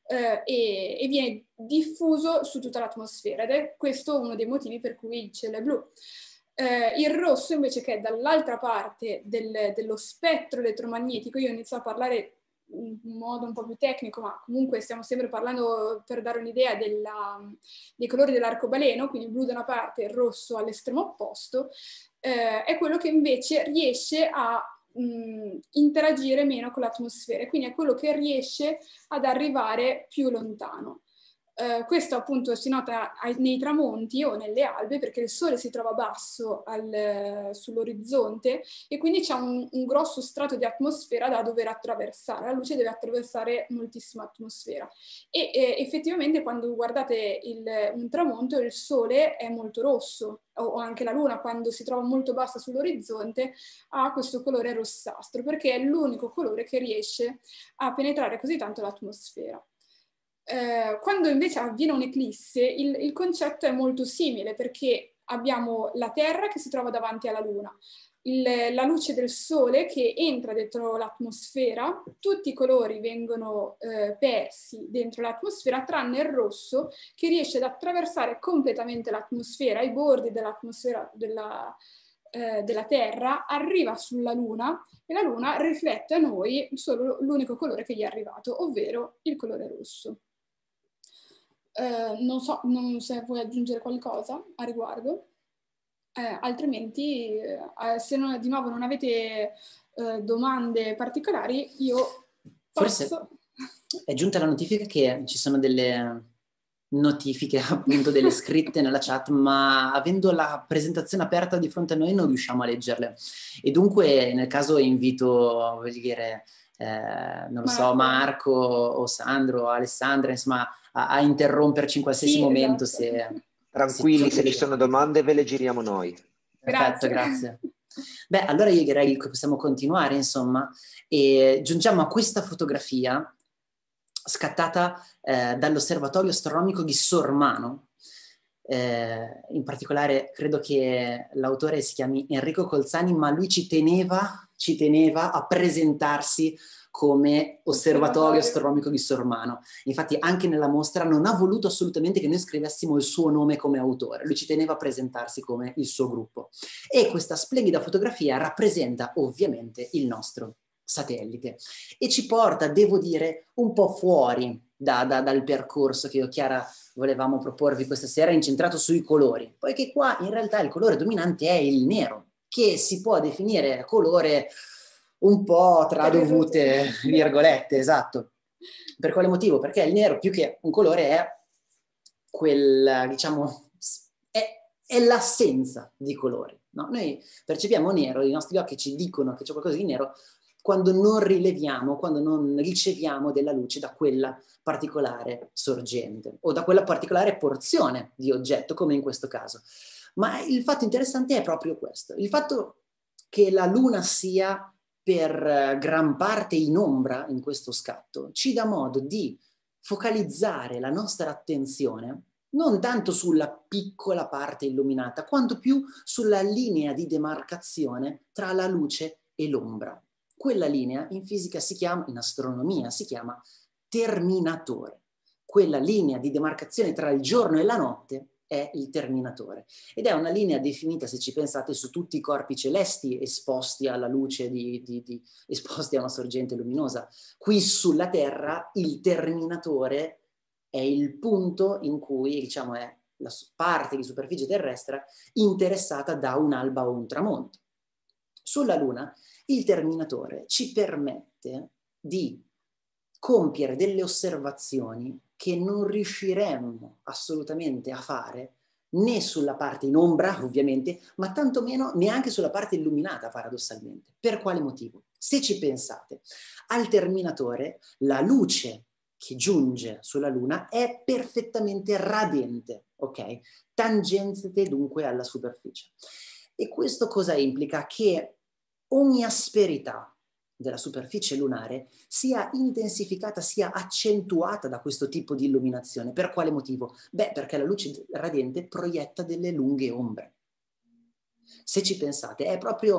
e viene diffuso su tutta l'atmosfera, ed è questo uno dei motivi per cui il cielo è blu. Il rosso invece, che è dall'altra parte dello spettro elettromagnetico, io inizio a parlare in modo un po' più tecnico, ma comunque stiamo sempre parlando per dare un'idea dei colori dell'arcobaleno, quindi il blu da una parte e il rosso all'estremo opposto, è quello che invece riesce a interagire meno con l'atmosfera, e quindi è quello che riesce ad arrivare più lontano. Questo appunto si nota nei tramonti o nelle albe, perché il sole si trova basso sull'orizzonte, e quindi c'è un grosso strato di atmosfera da dover attraversare. La luce deve attraversare moltissima atmosfera, e effettivamente quando guardate un tramonto il sole è molto rosso, o anche la luna quando si trova molto bassa sull'orizzonte ha questo colore rossastro, perché è l'unico colore che riesce a penetrare così tanto l'atmosfera. Quando invece avviene un'eclisse, il concetto è molto simile, perché abbiamo la Terra che si trova davanti alla Luna, la luce del Sole che entra dentro l'atmosfera, tutti i colori vengono persi dentro l'atmosfera, tranne il rosso che riesce ad attraversare completamente l'atmosfera, i bordi dell'atmosfera della Terra, arriva sulla Luna, e la Luna riflette a noi solo l'unico colore che gli è arrivato, ovvero il colore rosso. Non so se vuoi aggiungere qualcosa a riguardo, altrimenti se di nuovo non avete domande particolari, io Forse posso... è giunta la notifica che ci sono delle notifiche, appunto delle scritte nella chat, ma avendo la presentazione aperta di fronte a noi non riusciamo a leggerle, e dunque nel caso invito, voglio dire, non lo so, Marco o Sandro o Alessandra, insomma, a interromperci in qualsiasi momento. Esatto. Tranquilli, se ci sono domande ve le giriamo noi. Perfetto, grazie. Beh, allora io direi che possiamo continuare, insomma, e giungiamo a questa fotografia scattata dall'Osservatorio Astronomico di Sormano. In particolare credo che l'autore si chiami Enrico Colzani, ma lui ci teneva a presentarsi come Osservatorio Astronomico di Sormano. Infatti anche nella mostra non ha voluto assolutamente che noi scrivessimo il suo nome come autore, lui ci teneva a presentarsi come il suo gruppo. E questa splendida fotografia rappresenta ovviamente il nostro satellite e ci porta, devo dire, un po' fuori dal percorso che io e Chiara volevamo proporvi questa sera, incentrato sui colori, poiché qua in realtà il colore dominante è il nero, che si può definire colore un po' tra dovute virgolette, esatto. Per quale motivo? Perché il nero, più che un colore, è quel, diciamo, è l'assenza di colori, no? Noi percepiamo nero, i nostri occhi ci dicono che c'è qualcosa di nero quando non rileviamo, quando non riceviamo della luce da quella particolare sorgente o da quella particolare porzione di oggetto, come in questo caso. Ma il fatto interessante è proprio questo, il fatto che la luna sia per gran parte in ombra in questo scatto ci dà modo di focalizzare la nostra attenzione non tanto sulla piccola parte illuminata, quanto più sulla linea di demarcazione tra la luce e l'ombra. Quella linea in fisica si chiama, in astronomia si chiama terminatore. Quella linea di demarcazione tra il giorno e la notte è il terminatore. Ed è una linea definita, se ci pensate, su tutti i corpi celesti esposti alla luce, esposti a una sorgente luminosa. Qui sulla Terra il terminatore è il punto in cui, diciamo, è la parte di superficie terrestre interessata da un'alba o un tramonto. Sulla Luna il terminatore ci permette di compiere delle osservazioni che non riusciremmo assolutamente a fare né sulla parte in ombra, ovviamente, ma tantomeno neanche sulla parte illuminata, paradossalmente. Per quale motivo? Se ci pensate, al terminatore la luce che giunge sulla Luna è perfettamente radente, ok? Tangente dunque alla superficie. E questo cosa implica? Che ogni asperità della superficie lunare sia intensificata, sia accentuata da questo tipo di illuminazione. Per quale motivo? Beh, perché la luce radiante proietta delle lunghe ombre. Se ci pensate, è proprio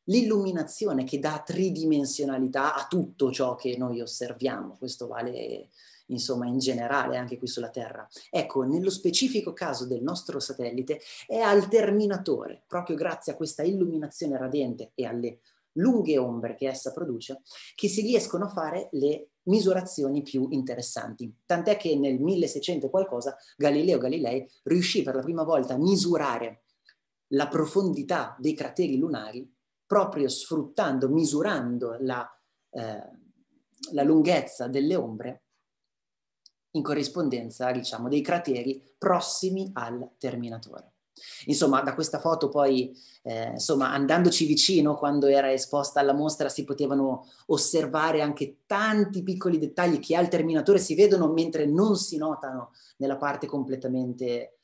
l'illuminazione che dà tridimensionalità a tutto ciò che noi osserviamo. Questo vale insomma in generale anche qui sulla Terra. Ecco, nello specifico caso del nostro satellite è al terminatore, proprio grazie a questa illuminazione radiante e alle lunghe ombre che essa produce, che si riescono a fare le misurazioni più interessanti. Tant'è che nel 1600 e qualcosa Galileo Galilei riuscì per la prima volta a misurare la profondità dei crateri lunari proprio sfruttando, misurando la lunghezza delle ombre in corrispondenza, diciamo, dei crateri prossimi al terminatore. Insomma, da questa foto poi, insomma, andandoci vicino, quando era esposta alla mostra, si potevano osservare anche tanti piccoli dettagli che al terminatore si vedono mentre non si notano nella parte completamente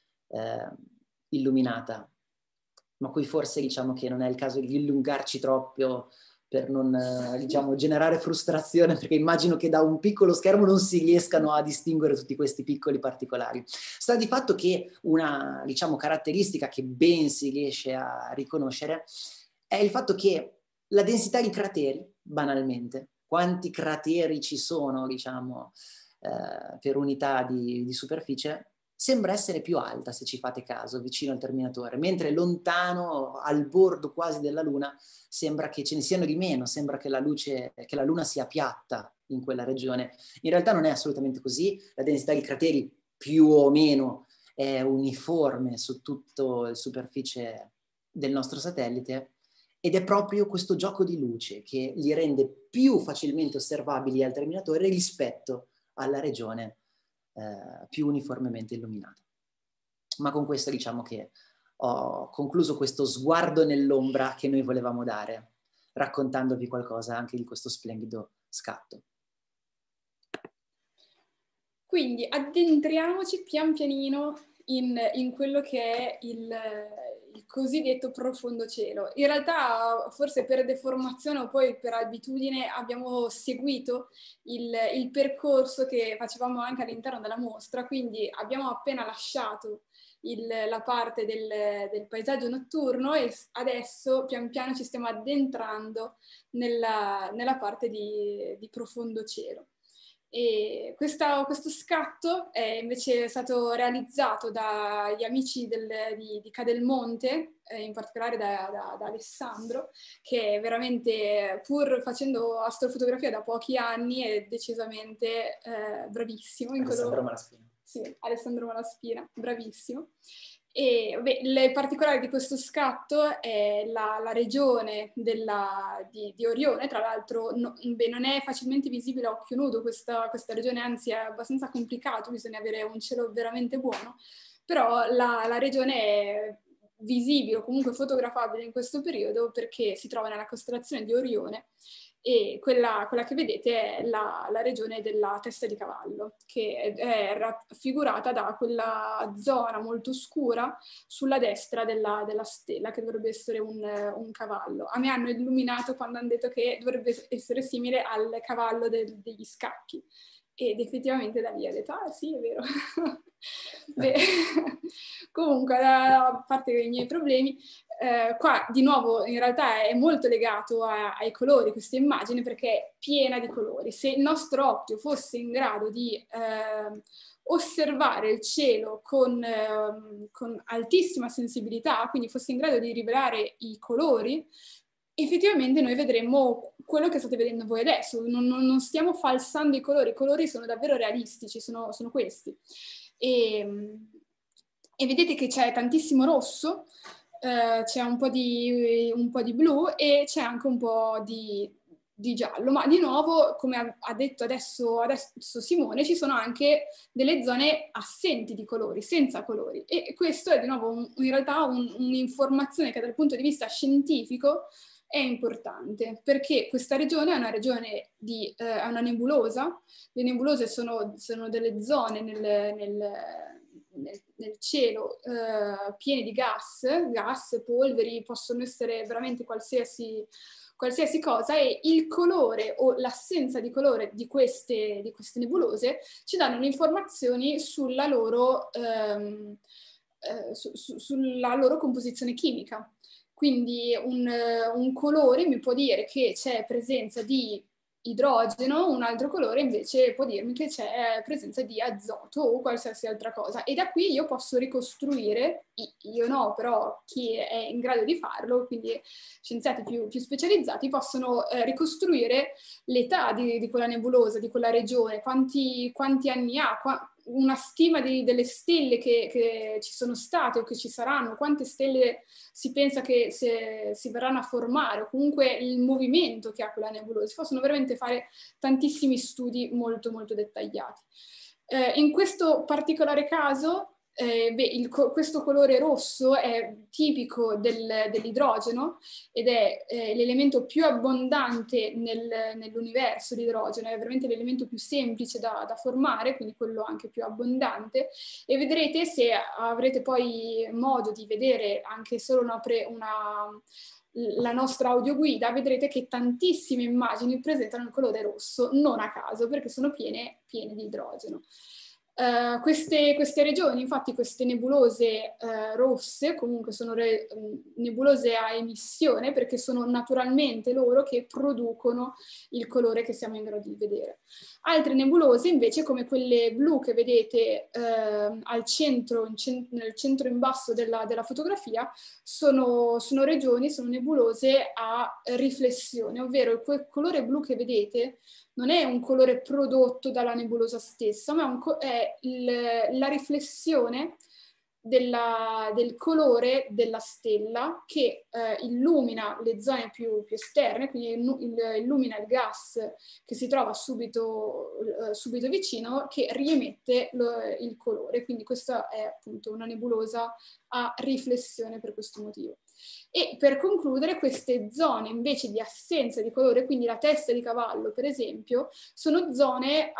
illuminata. Ma qui forse diciamo che non è il caso di illungarci troppo per non diciamo, generare frustrazione, perché immagino che da un piccolo schermo non si riescano a distinguere tutti questi piccoli particolari. Sta di fatto che una diciamo, caratteristica che ben si riesce a riconoscere è il fatto che la densità di crateri, banalmente, quanti crateri ci sono diciamo, per unità di superficie, sembra essere più alta, se ci fate caso, vicino al terminatore, mentre lontano, al bordo quasi della Luna, sembra che ce ne siano di meno, sembra che la Luna sia piatta in quella regione. In realtà non è assolutamente così, la densità di crateri più o meno è uniforme su tutta la superficie del nostro satellite, ed è proprio questo gioco di luce che li rende più facilmente osservabili al terminatore rispetto alla regione più uniformemente illuminata. Ma con questo diciamo che ho concluso questo sguardo nell'ombra che noi volevamo dare, raccontandovi qualcosa anche di questo splendido scatto. Quindi addentriamoci pian pianino in quello che è il cosiddetto profondo cielo. In realtà forse per deformazione o poi per abitudine abbiamo seguito il percorso che facevamo anche all'interno della mostra, quindi abbiamo appena lasciato la parte del paesaggio notturno e adesso pian piano ci stiamo addentrando nella parte di profondo cielo. E questo scatto è invece stato realizzato dagli amici di Cadelmonte, in particolare da Alessandro, che è veramente, pur facendo astrofotografia da pochi anni, è decisamente bravissimo. Alessandro Malaspina. Sì, Alessandro Malaspina, bravissimo. E vabbè, il particolare di questo scatto è la regione di Orione. Tra l'altro non è facilmente visibile a occhio nudo questa regione, anzi è abbastanza complicato, bisogna avere un cielo veramente buono, però la regione è visibile o comunque fotografabile in questo periodo perché si trova nella costellazione di Orione, e quella che vedete è la regione della testa di cavallo, che è raffigurata da quella zona molto scura sulla destra della stella, che dovrebbe essere un cavallo. A me hanno illuminato quando hanno detto che dovrebbe essere simile al cavallo degli scacchi, ed effettivamente da lì ho detto, ah sì, è vero. Beh, comunque, a parte i miei problemi, qua di nuovo in realtà è molto legato ai colori questa immagine, perché è piena di colori. Se il nostro occhio fosse in grado di osservare il cielo con altissima sensibilità, quindi fosse in grado di rivelare i colori, effettivamente noi vedremo quello che state vedendo voi adesso. Non stiamo falsando i colori sono davvero realistici, sono questi. E vedete che c'è tantissimo rosso, c'è un po' di blu e c'è anche un po' di giallo, ma di nuovo, come ha detto adesso Simone, ci sono anche delle zone assenti di colori, senza colori, e questo è di nuovo in realtà un'informazione che dal punto di vista scientifico è importante, perché questa regione è una regione è una nebulosa. Le nebulose sono delle zone nel cielo piene di gas, polveri, possono essere veramente qualsiasi cosa, e il colore o l'assenza di colore di queste nebulose ci danno le informazioni sulla loro composizione chimica. Quindi un colore mi può dire che c'è presenza di idrogeno, un altro colore invece può dirmi che c'è presenza di azoto o qualsiasi altra cosa. E da qui io posso ricostruire, io no, però chi è in grado di farlo, quindi scienziati più specializzati, possono ricostruire l'età di quella nebulosa, di quella regione, quanti anni ha, una stima delle stelle che ci sono state o che ci saranno, quante stelle si pensa che si verranno a formare, o comunque il movimento che ha quella nebulosa. Si possono veramente fare tantissimi studi molto molto dettagliati. In questo particolare caso, questo colore rosso è tipico dell'idrogeno ed è l'elemento più abbondante nell'universo, l'idrogeno, è veramente l'elemento più semplice da formare, quindi quello anche più abbondante, e vedrete, se avrete poi modo di vedere anche solo la nostra audioguida, vedrete che tantissime immagini presentano il colore rosso, non a caso, perché sono piene di idrogeno. Queste regioni, infatti, queste nebulose rosse, comunque sono nebulose a emissione, perché sono naturalmente loro che producono il colore che siamo in grado di vedere. Altre nebulose invece, come quelle blu che vedete al centro, nel centro in basso della fotografia, sono regioni, sono nebulose a riflessione, ovvero il colore blu che vedete non è un colore prodotto dalla nebulosa stessa, ma è la riflessione del colore della stella che illumina le zone più esterne, quindi illumina il gas che si trova subito vicino, che riemette il colore. Quindi questa è appunto una nebulosa a riflessione per questo motivo. E per concludere, queste zone invece di assenza di colore, quindi la testa di cavallo per esempio, sono zone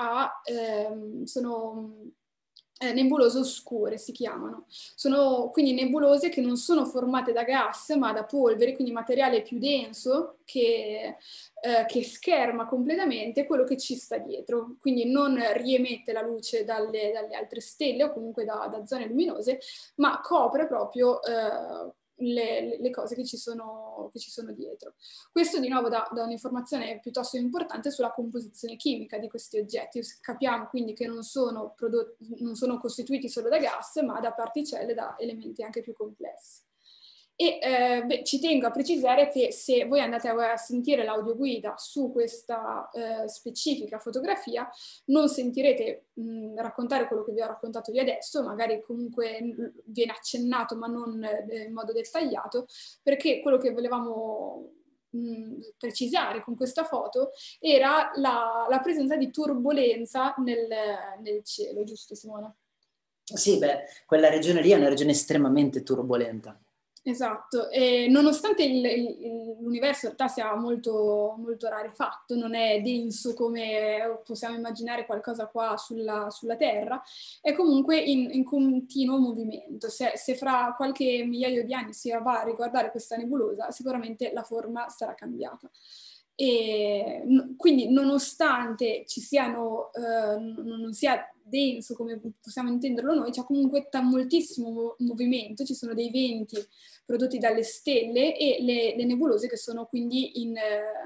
nebulose oscure si chiamano. Sono quindi nebulose che non sono formate da gas ma da polveri, quindi materiale più denso che scherma completamente quello che ci sta dietro, quindi non riemette la luce dalle altre stelle o comunque da zone luminose, ma copre proprio le cose che ci sono dietro. Questo di nuovo dà un'informazione piuttosto importante sulla composizione chimica di questi oggetti. Capiamo quindi che non sono costituiti solo da gas, ma da particelle, da elementi anche più complessi. E ci tengo a precisare che se voi andate a sentire l'audioguida su questa specifica fotografia, non sentirete raccontare quello che vi ho raccontato io adesso, magari comunque viene accennato ma non in modo dettagliato, perché quello che volevamo precisare con questa foto era la presenza di turbolenza nel cielo, giusto Simona? Sì, quella regione lì è una regione estremamente turbolenta. Esatto, e nonostante l'universo in realtà sia molto, molto rarefatto, non è denso come possiamo immaginare qualcosa qua sulla Terra, è comunque in continuo movimento. Se fra qualche migliaio di anni si va a riguardare questa nebulosa, sicuramente la forma sarà cambiata. E quindi nonostante non sia denso come possiamo intenderlo noi, c'è comunque moltissimo movimento, ci sono dei venti prodotti dalle stelle e le nebulose che sono quindi in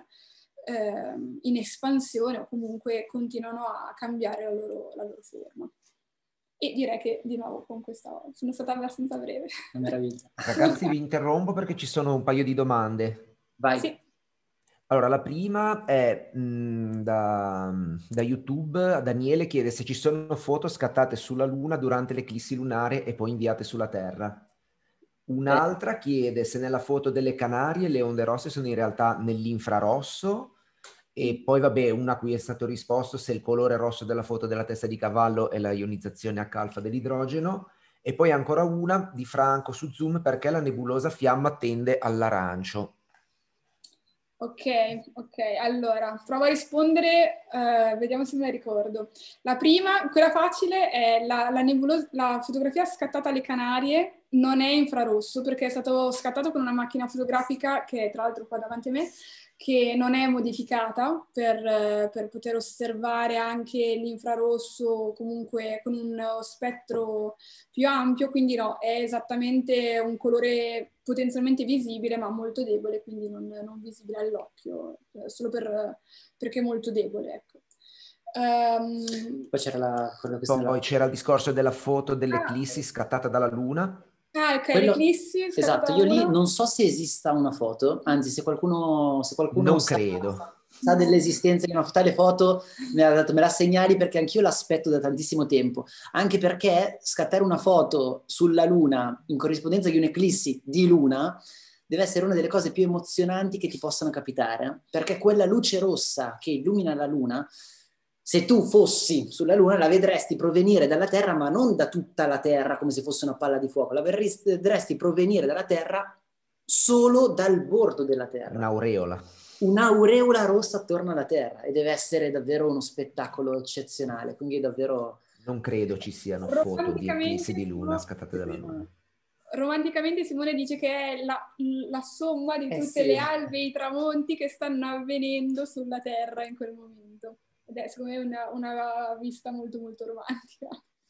espansione o comunque continuano a cambiare la loro forma. E direi che di nuovo con questa sono stata abbastanza breve. Meraviglia. Ragazzi, vi interrompo perché ci sono un paio di domande. Vai. Sì. Allora, la prima è da YouTube. Daniele chiede se ci sono foto scattate sulla Luna durante l'eclissi lunare e poi inviate sulla Terra. Un'altra chiede se nella foto delle Canarie le onde rosse sono in realtà nell'infrarosso, e poi vabbè, una a cui è stato risposto se il colore rosso della foto della testa di cavallo è la ionizzazione H-alfa dell'idrogeno, e poi ancora una di Franco su Zoom: perché la nebulosa fiamma tende all'arancio. Ok, allora provo a rispondere, vediamo se me la ricordo. La prima, quella facile, è la fotografia scattata alle Canarie, non è infrarosso perché è stato scattato con una macchina fotografica che è tra l'altro qua davanti a me, che non è modificata per poter osservare anche l'infrarosso comunque con uno spettro più ampio, quindi no, è esattamente un colore potenzialmente visibile ma molto debole, quindi non visibile all'occhio, solo perché è molto debole, ecco. Poi c'era Poi c'era il discorso della foto dell'eclissi scattata dalla Luna. Ah, ok, l'eclissi esatto, io lì non so se esista una foto, anzi se qualcuno non sa, credo. Sa dell'esistenza di una tale foto, me la segnali perché anch'io l'aspetto da tantissimo tempo, anche perché scattare una foto sulla Luna in corrispondenza di un'eclissi di Luna deve essere una delle cose più emozionanti che ti possano capitare, perché quella luce rossa che illumina la Luna, se tu fossi sulla Luna la vedresti provenire dalla Terra, ma non da tutta la Terra come se fosse una palla di fuoco, la vedresti provenire dalla Terra solo dal bordo della Terra. Un'aureola rossa attorno alla Terra, e deve essere davvero uno spettacolo eccezionale, quindi davvero... Non credo ci siano foto di eclissi di Luna scattate dalla Luna. Romanticamente Simone dice che è la somma di tutte le albe e i tramonti che stanno avvenendo sulla Terra in quel momento. Ed è secondo me una vista molto molto romantica.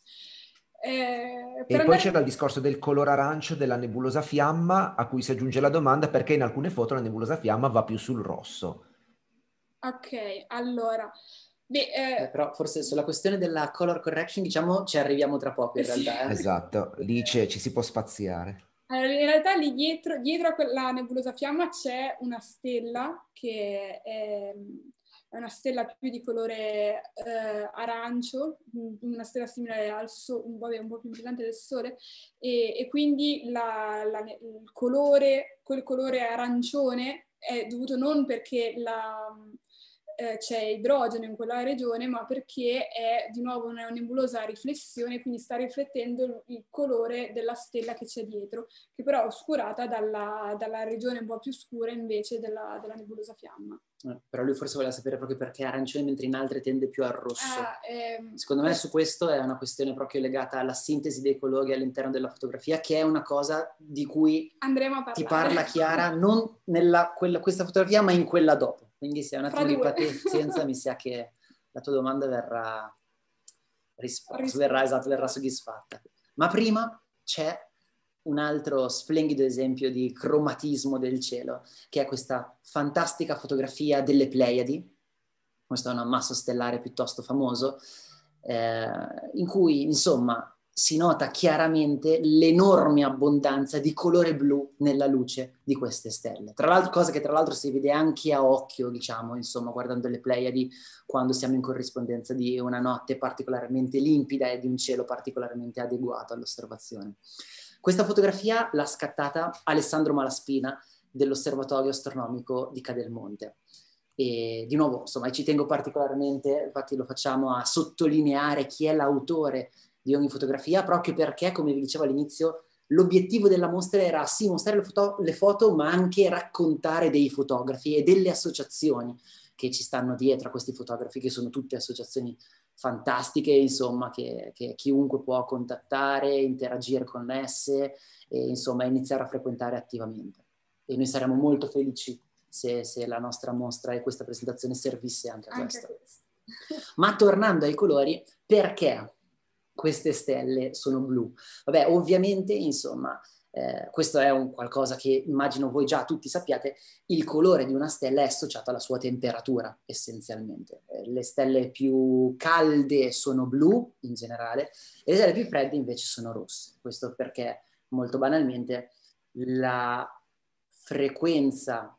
E poi c'era il discorso del color arancio della nebulosa fiamma, a cui si aggiunge la domanda perché in alcune foto la nebulosa fiamma va più sul rosso. Ok, allora... però forse sulla questione della color correction, diciamo, ci arriviamo tra poco in realtà. Esatto, lì ci si può spaziare. Allora, in realtà lì dietro a quella nebulosa fiamma c'è una stella che è una stella più di colore arancio, una stella simile al Sole, un po' più brillante del Sole, e quindi il colore, quel colore arancione è dovuto non perché c'è idrogeno in quella regione, ma perché è di nuovo una nebulosa a riflessione, quindi sta riflettendo il colore della stella che c'è dietro, che però è oscurata dalla regione un po' più scura invece della nebulosa fiamma. Però lui forse voleva sapere proprio perché arancione mentre in altre tende più al rosso. Secondo me su questo è una questione proprio legata alla sintesi dei colori all'interno della fotografia, che è una cosa di cui andremo a parlare. Ti parla Chiara non questa fotografia ma in quella dopo. Quindi se è un attimo di pazienza mi sa che la tua domanda verrà verrà soddisfatta. Ma prima c'è un altro splendido esempio di cromatismo del cielo, che è questa fantastica fotografia delle Pleiadi. Questo è un ammasso stellare piuttosto famoso, in cui insomma si nota chiaramente l'enorme abbondanza di colore blu nella luce di queste stelle. Tra l'altro, cosa che tra l'altro si vede anche a occhio, diciamo, insomma, guardando le Pleiadi, quando siamo in corrispondenza di una notte particolarmente limpida e di un cielo particolarmente adeguato all'osservazione. Questa fotografia l'ha scattata Alessandro Malaspina dell'Osservatorio Astronomico di Cadelmonte. E di nuovo, insomma, ci tengo particolarmente, infatti lo facciamo, a sottolineare chi è l'autore di ogni fotografia, proprio perché, come vi dicevo all'inizio, l'obiettivo della mostra era sì mostrare le foto, ma anche raccontare dei fotografi e delle associazioni che ci stanno dietro a questi fotografi, che sono tutte associazioni fantastiche, insomma, che chiunque può contattare, interagire con esse e insomma iniziare a frequentare attivamente. E noi saremo molto felici se la nostra mostra e questa presentazione servisse anche a questo. Ma tornando ai colori, perché queste stelle sono blu? Vabbè, ovviamente, insomma, questo è un qualcosa che immagino voi già tutti sappiate, il colore di una stella è associato alla sua temperatura, essenzialmente. Le stelle più calde sono blu, in generale, e le stelle più fredde invece sono rosse. Questo perché, molto banalmente, la frequenza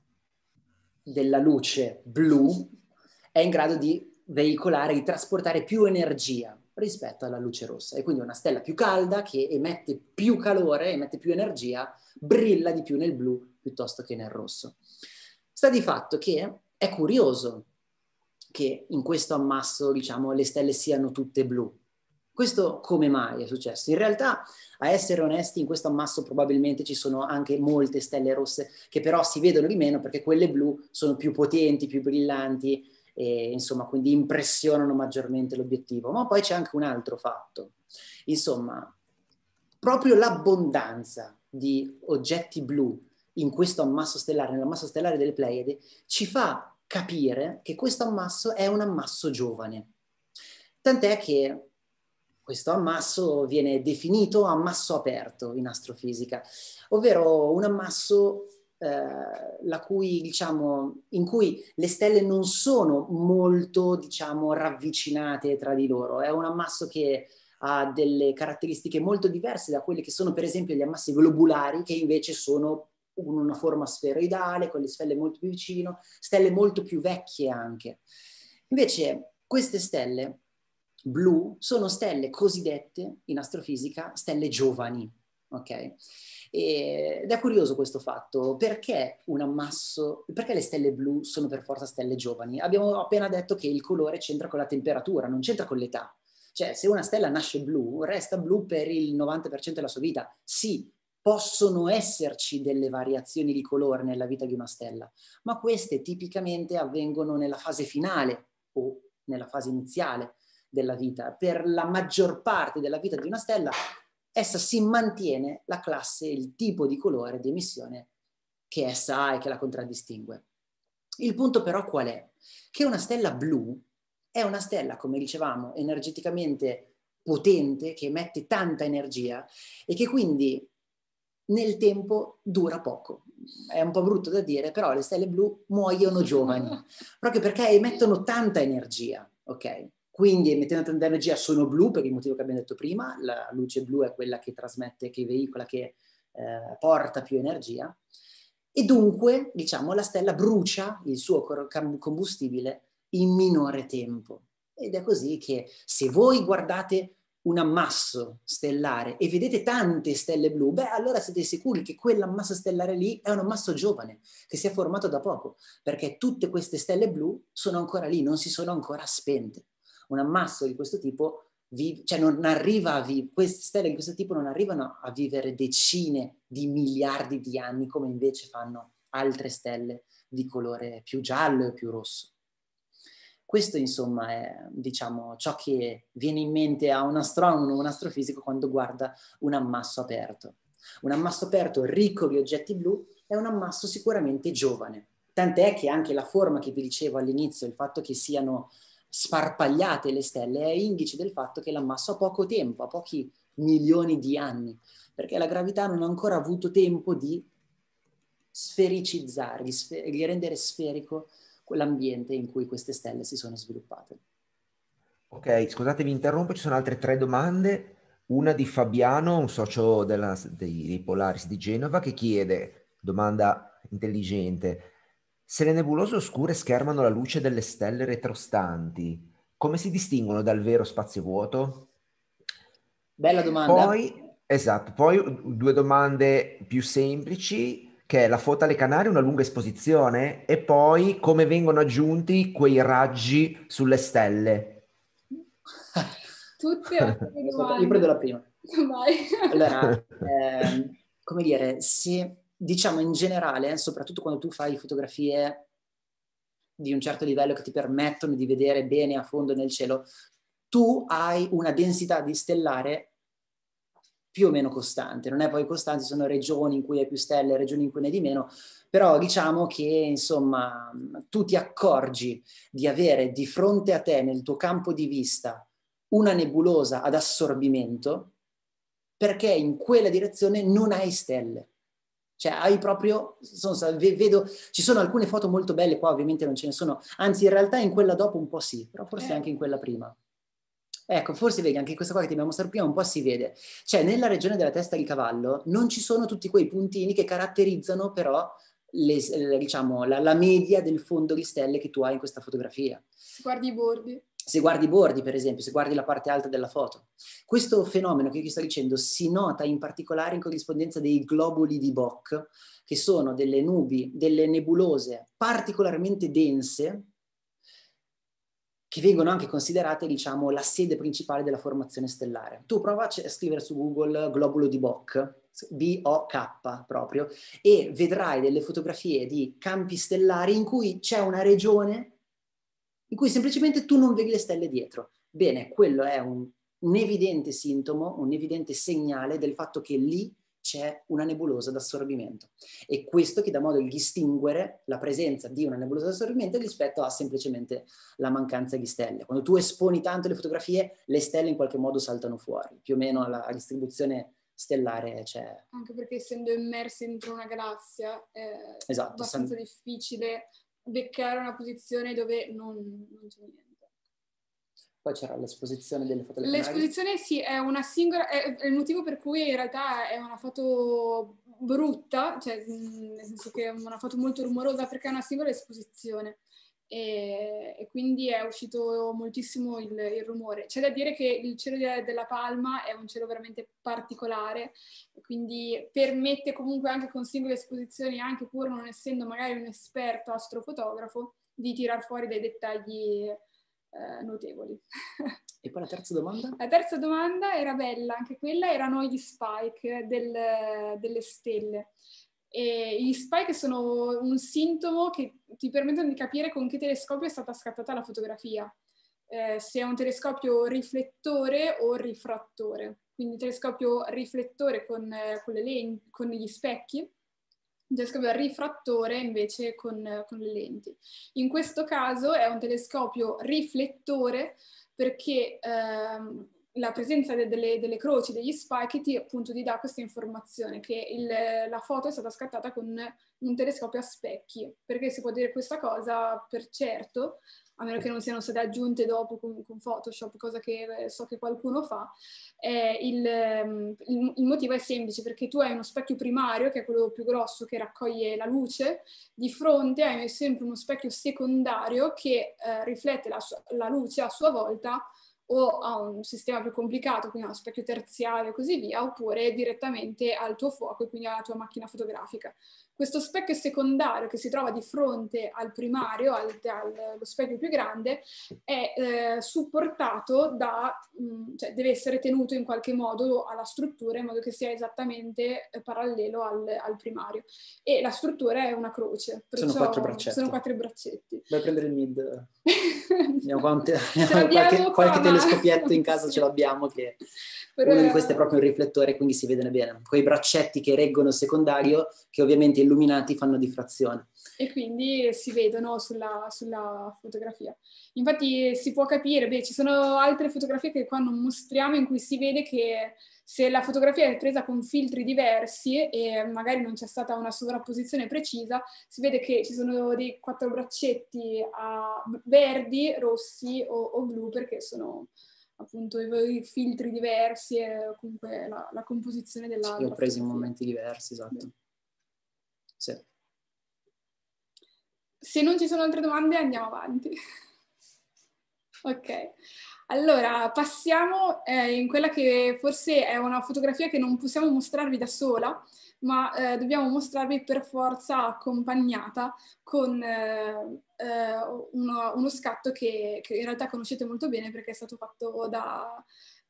della luce blu è in grado di veicolare, di trasportare più energia rispetto alla luce rossa, e quindi una stella più calda che emette più calore, emette più energia, brilla di più nel blu piuttosto che nel rosso. Sta di fatto che è curioso che in questo ammasso, diciamo, le stelle siano tutte blu. Questo come mai è successo? In realtà, a essere onesti, in questo ammasso probabilmente ci sono anche molte stelle rosse che però si vedono di meno perché quelle blu sono più potenti, più brillanti e insomma quindi impressionano maggiormente l'obiettivo. Ma poi c'è anche un altro fatto. Insomma, proprio l'abbondanza di oggetti blu in questo ammasso stellare, nell'ammasso stellare delle Pleiadi, ci fa capire che questo ammasso è un ammasso giovane. Tant'è che questo ammasso viene definito ammasso aperto in astrofisica, ovvero un ammasso in cui le stelle non sono molto, ravvicinate tra di loro. È un ammasso che ha delle caratteristiche molto diverse da quelle che sono per esempio gli ammassi globulari, che invece sono una forma sferoidale, con le stelle molto più vicino, stelle molto più vecchie anche. Invece queste stelle blu sono stelle cosiddette in astrofisica stelle giovani, ok? Ed è curioso questo fatto, perché le stelle blu sono per forza stelle giovani? Abbiamo appena detto che il colore c'entra con la temperatura, non c'entra con l'età. Cioè, se una stella nasce blu, resta blu per il 90% della sua vita. Sì, possono esserci delle variazioni di colore nella vita di una stella, ma queste tipicamente avvengono nella fase finale o nella fase iniziale della vita. Per la maggior parte della vita di una stella, essa si mantiene la classe, il tipo di colore di emissione che essa ha e che la contraddistingue. Il punto però qual è? Che una stella blu è una stella, come dicevamo, energeticamente potente, che emette tanta energia e che quindi nel tempo dura poco. È un po' brutto da dire, però le stelle blu muoiono giovani, proprio perché emettono tanta energia, ok? Quindi emettendo tanta energia sono blu per il motivo che abbiamo detto prima, la luce blu è quella che trasmette, che veicola, che porta più energia, e dunque, la stella brucia il suo combustibile in minore tempo. Ed è così che se voi guardate un ammasso stellare e vedete tante stelle blu, allora siete sicuri che quell'ammasso stellare lì è un ammasso giovane, che si è formato da poco, perché tutte queste stelle blu sono ancora lì, non si sono ancora spente. Un ammasso di questo tipo non arriva a queste stelle di questo tipo non arrivano a vivere decine di miliardi di anni come invece fanno altre stelle di colore più giallo e più rosso. Questo insomma è ciò che viene in mente a un astronomo o un astrofisico quando guarda un ammasso aperto. Un ammasso aperto ricco di oggetti blu è un ammasso sicuramente giovane, tant'è che anche la forma che vi dicevo all'inizio, il fatto che siano sparpagliate le stelle, è indice del fatto che l'ammasso ha poco tempo, ha pochi milioni di anni, perché la gravità non ha ancora avuto tempo di sfericizzare, di rendere sferico quell'ambiente in cui queste stelle si sono sviluppate. Ok, scusate, vi interrompo, ci sono altre 3 domande. Una di Fabiano, un socio dei Polaris di Genova, che chiede, domanda intelligente: se le nebulose oscure schermano la luce delle stelle retrostanti, come si distinguono dal vero spazio vuoto? Bella domanda. Poi 2 domande più semplici, che è la foto alle Canarie, una lunga esposizione, e poi come vengono aggiunti quei raggi sulle stelle. Tutte ottime domande. Io prendo la prima. Vai. Allora, come dire, se diciamo in generale, soprattutto quando tu fai fotografie di un certo livello che ti permettono di vedere bene a fondo nel cielo, tu hai una densità di stellare più o meno costante. Non è poi costante, sono regioni in cui hai più stelle, regioni in cui ne hai di meno, però diciamo che insomma tu ti accorgi di avere di fronte a te nel tuo campo di vista una nebulosa ad assorbimento perché in quella direzione non hai stelle. Cioè hai proprio, vedo, ci sono alcune foto molto belle, qua ovviamente non ce ne sono, anzi in realtà in quella dopo un po' sì, però forse anche in quella prima. Ecco, forse vedi, anche questa qua che ti abbiamo mostrato prima un po' si vede. Cioè nella regione della testa di cavallo non ci sono tutti quei puntini che caratterizzano però la media del fondo di stelle che tu hai in questa fotografia. Guardi i bordi. Se guardi i bordi, per esempio, se guardi la parte alta della foto. Questo fenomeno che io ti sto dicendo si nota in particolare in corrispondenza dei globuli di Bock, che sono delle nubi, delle nebulose particolarmente dense, che vengono anche considerate, diciamo, la sede principale della formazione stellare. Tu prova a scrivere su Google globulo di Bock, B-O-K proprio, e vedrai delle fotografie di campi stellari in cui c'è una regione in cui semplicemente tu non vedi le stelle dietro. Bene, quello è un un evidente sintomo, un evidente segnale del fatto che lì c'è una nebulosa d'assorbimento. E questo che dà modo di distinguere la presenza di una nebulosa d'assorbimento rispetto a semplicemente la mancanza di stelle. Quando tu esponi tanto le fotografie, le stelle in qualche modo saltano fuori, più o meno la distribuzione stellare c'è. Anche perché essendo immersi dentro una galassia è Esatto, abbastanza difficile beccare una posizione dove non c'è niente. Poi c'era l'esposizione delle fotografie. L'esposizione sì, è una singola, è il motivo per cui in realtà è una foto brutta, cioè nel senso che è una foto molto rumorosa perché è una singola esposizione e quindi è uscito moltissimo il rumore. C'è da dire che il cielo della Palma è un cielo veramente particolare, quindi permette comunque anche con singole esposizioni, anche pur non essendo magari un esperto astrofotografo, di tirar fuori dei dettagli notevoli. E poi la terza domanda? La terza domanda era bella, anche quella erano gli spike delle stelle. E gli spike sono un sintomo che ti permettono di capire con che telescopio è stata scattata la fotografia, se è un telescopio riflettore o rifrattore. Quindi telescopio riflettore con gli specchi, un telescopio rifrattore invece con le lenti. In questo caso è un telescopio riflettore perché la presenza delle croci, degli spike, appunto ti dà questa informazione che la foto è stata scattata con un telescopio a specchi. Perché si può dire questa cosa per certo, a meno che non siano state aggiunte dopo con Photoshop, cosa che so che qualcuno fa. Il motivo è semplice, perché tu hai uno specchio primario, che è quello più grosso che raccoglie la luce, di fronte hai sempre uno specchio secondario che riflette la luce a sua volta, o a un sistema più complicato, quindi a uno specchio terziario e così via, oppure direttamente al tuo fuoco e quindi alla tua macchina fotografica. Questo specchio secondario che si trova di fronte al primario, allo specchio più grande, è supportato cioè deve essere tenuto in qualche modo alla struttura in modo che sia esattamente parallelo al primario. E la struttura è una croce. Sono 4 braccetti. Sono 4 braccetti. Vai a prendere il mid. Abbiamo qualche telescopietto in casa sì. Ce l'abbiamo, che uno di questi è proprio un riflettore, quindi si vede bene. Quei braccetti che reggono il secondario, che ovviamente illuminati fanno diffrazione. E quindi si vedono sulla fotografia. Infatti si può capire, ci sono altre fotografie che qua non mostriamo in cui si vede che se la fotografia è presa con filtri diversi e magari non c'è stata una sovrapposizione precisa, si vede che ci sono dei 4 braccetti verdi, rossi o blu, perché sono appunto i filtri diversi e comunque la composizione della Li ho presi in fotografia. momenti diversi, esatto. Sì. Se non ci sono altre domande andiamo avanti. Ok, allora passiamo in quella che forse è una fotografia che non possiamo mostrarvi da sola, ma dobbiamo mostrarvi per forza accompagnata con uno scatto che in realtà conoscete molto bene perché è stato fatto da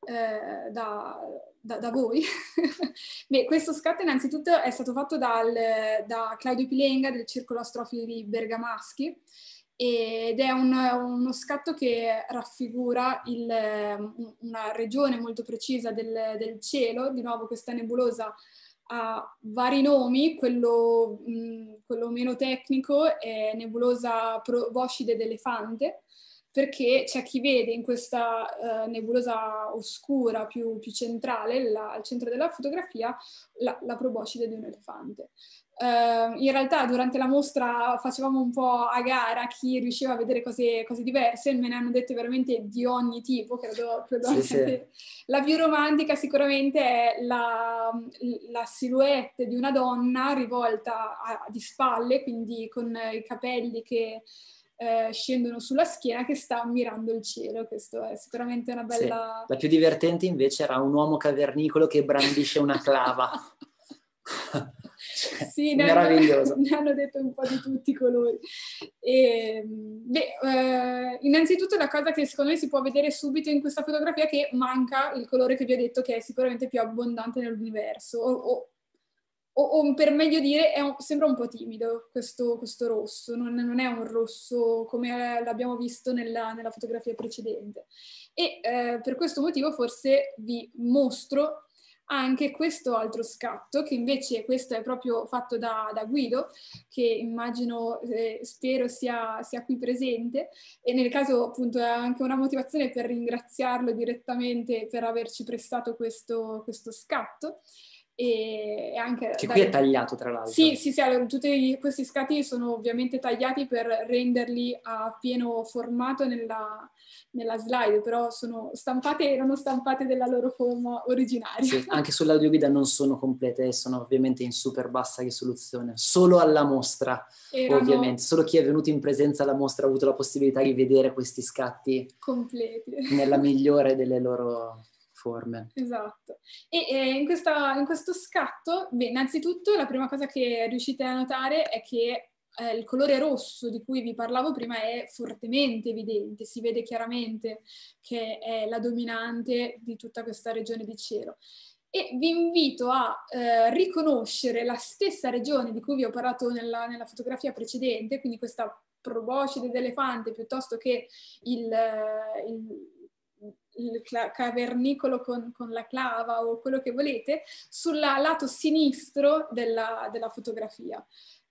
voi. Beh, questo scatto innanzitutto è stato fatto da Claudio Pilenga del Circolo Astrofili Bergamaschi ed è uno scatto che raffigura una regione molto precisa del cielo. Di nuovo questa nebulosa ha vari nomi, quello meno tecnico è nebulosa proboscide d'elefante, perché c'è chi vede in questa nebulosa oscura più centrale, al centro della fotografia, la proboscide di un elefante. In realtà durante la mostra facevamo un po' a gara chi riusciva a vedere cose diverse, me ne hanno dette veramente di ogni tipo, credo Sì. La più romantica sicuramente è la silhouette di una donna rivolta di spalle, quindi con i capelli che scendono sulla schiena, che sta ammirando il cielo. Questo è sicuramente una bella... Sì. La più divertente invece era un uomo cavernicolo che brandisce una clava. Sì, meraviglioso. Ne hanno detto un po' di tutti i colori. Innanzitutto la cosa che secondo me si può vedere subito in questa fotografia è che manca il colore che vi ho detto che è sicuramente più abbondante nell'universo, o per meglio dire sembra un po' timido questo rosso, non è un rosso come l'abbiamo visto nella fotografia precedente. E per questo motivo forse vi mostro anche questo altro scatto, che invece questo è proprio fatto da Guido, che immagino, spero sia qui presente, e nel caso appunto è anche una motivazione per ringraziarlo direttamente per averci prestato questo scatto. E anche che qui è tagliato, tra l'altro. Sì, allora, tutti questi scatti sono ovviamente tagliati per renderli a pieno formato nella slide, però sono stampate, erano stampate della loro forma originaria. Sì, anche sull'audioguida non sono complete, sono ovviamente in super bassa risoluzione, solo alla mostra, ovviamente. Solo chi è venuto in presenza alla mostra ha avuto la possibilità di vedere questi scatti completi nella migliore delle loro forme. Esatto. E in questo scatto, beh, innanzitutto la prima cosa che riuscite a notare è che il colore rosso di cui vi parlavo prima è fortemente evidente, si vede chiaramente che è la dominante di tutta questa regione di cielo. E vi invito a riconoscere la stessa regione di cui vi ho parlato nella fotografia precedente, quindi questa proboscide d'elefante piuttosto che il cavernicolo con la clava o quello che volete, sul lato sinistro della fotografia.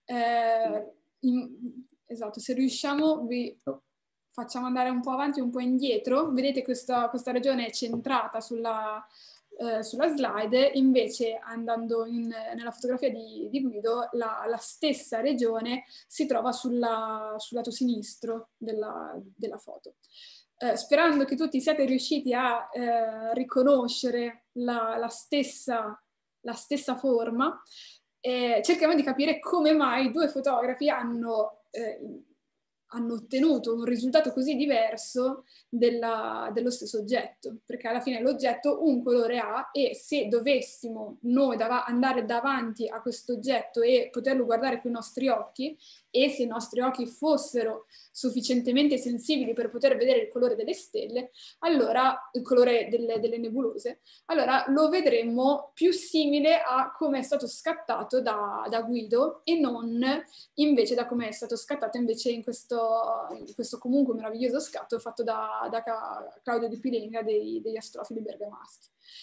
Esatto, se riusciamo vi facciamo andare un po' avanti e un po' indietro. Vedete questa regione è centrata sulla slide, invece andando nella fotografia di Guido la stessa regione si trova sul lato sinistro della foto. Sperando che tutti siate riusciti a riconoscere la stessa forma, cerchiamo di capire come mai due fotografi hanno ottenuto un risultato così diverso dello stesso oggetto, perché alla fine l'oggetto un colore ha, e se dovessimo noi andare davanti a questo oggetto e poterlo guardare con i nostri occhi, e se i nostri occhi fossero sufficientemente sensibili per poter vedere il colore delle stelle, allora il colore delle nebulose, allora lo vedremmo più simile a come è stato scattato da Guido, e non invece da come è stato scattato invece in questo comunque meraviglioso scatto fatto da Claudio Di Pilenga degli astrofili bergamaschi.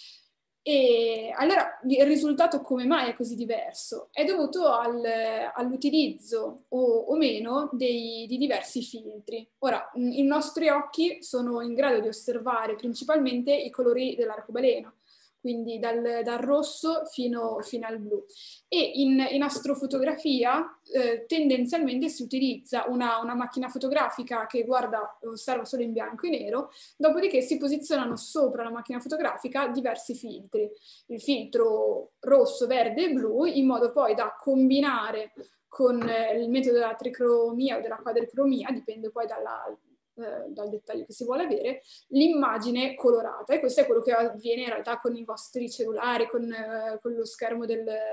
E allora il risultato come mai è così diverso? È dovuto all'utilizzo o meno di diversi filtri. Ora, i nostri occhi sono in grado di osservare principalmente i colori dell'arcobaleno, quindi dal rosso fino al blu. E in astrofotografia tendenzialmente si utilizza una macchina fotografica che osserva solo in bianco e nero, dopodiché si posizionano sopra la macchina fotografica diversi filtri, il filtro rosso, verde e blu, in modo poi da combinare con il metodo della tricromia o della quadricromia, dipende poi dal dettaglio che si vuole avere, l'immagine colorata. E questo è quello che avviene in realtà con i vostri cellulari, con lo schermo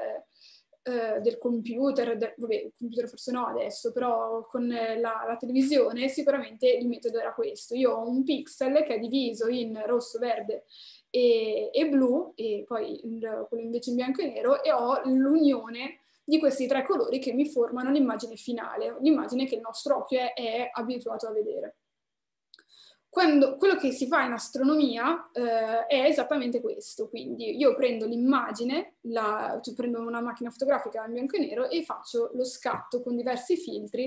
del computer, vabbè, il computer forse no adesso, però con la televisione sicuramente il metodo era questo. Io ho un pixel che è diviso in rosso, verde e blu, e poi quello invece in bianco e nero, e ho l'unione di questi tre colori che mi formano l'immagine finale, l'immagine che il nostro occhio è abituato a vedere. Quello che si fa in astronomia è esattamente questo, quindi io prendo l'immagine, prendo una macchina fotografica in bianco e nero e faccio lo scatto con diversi filtri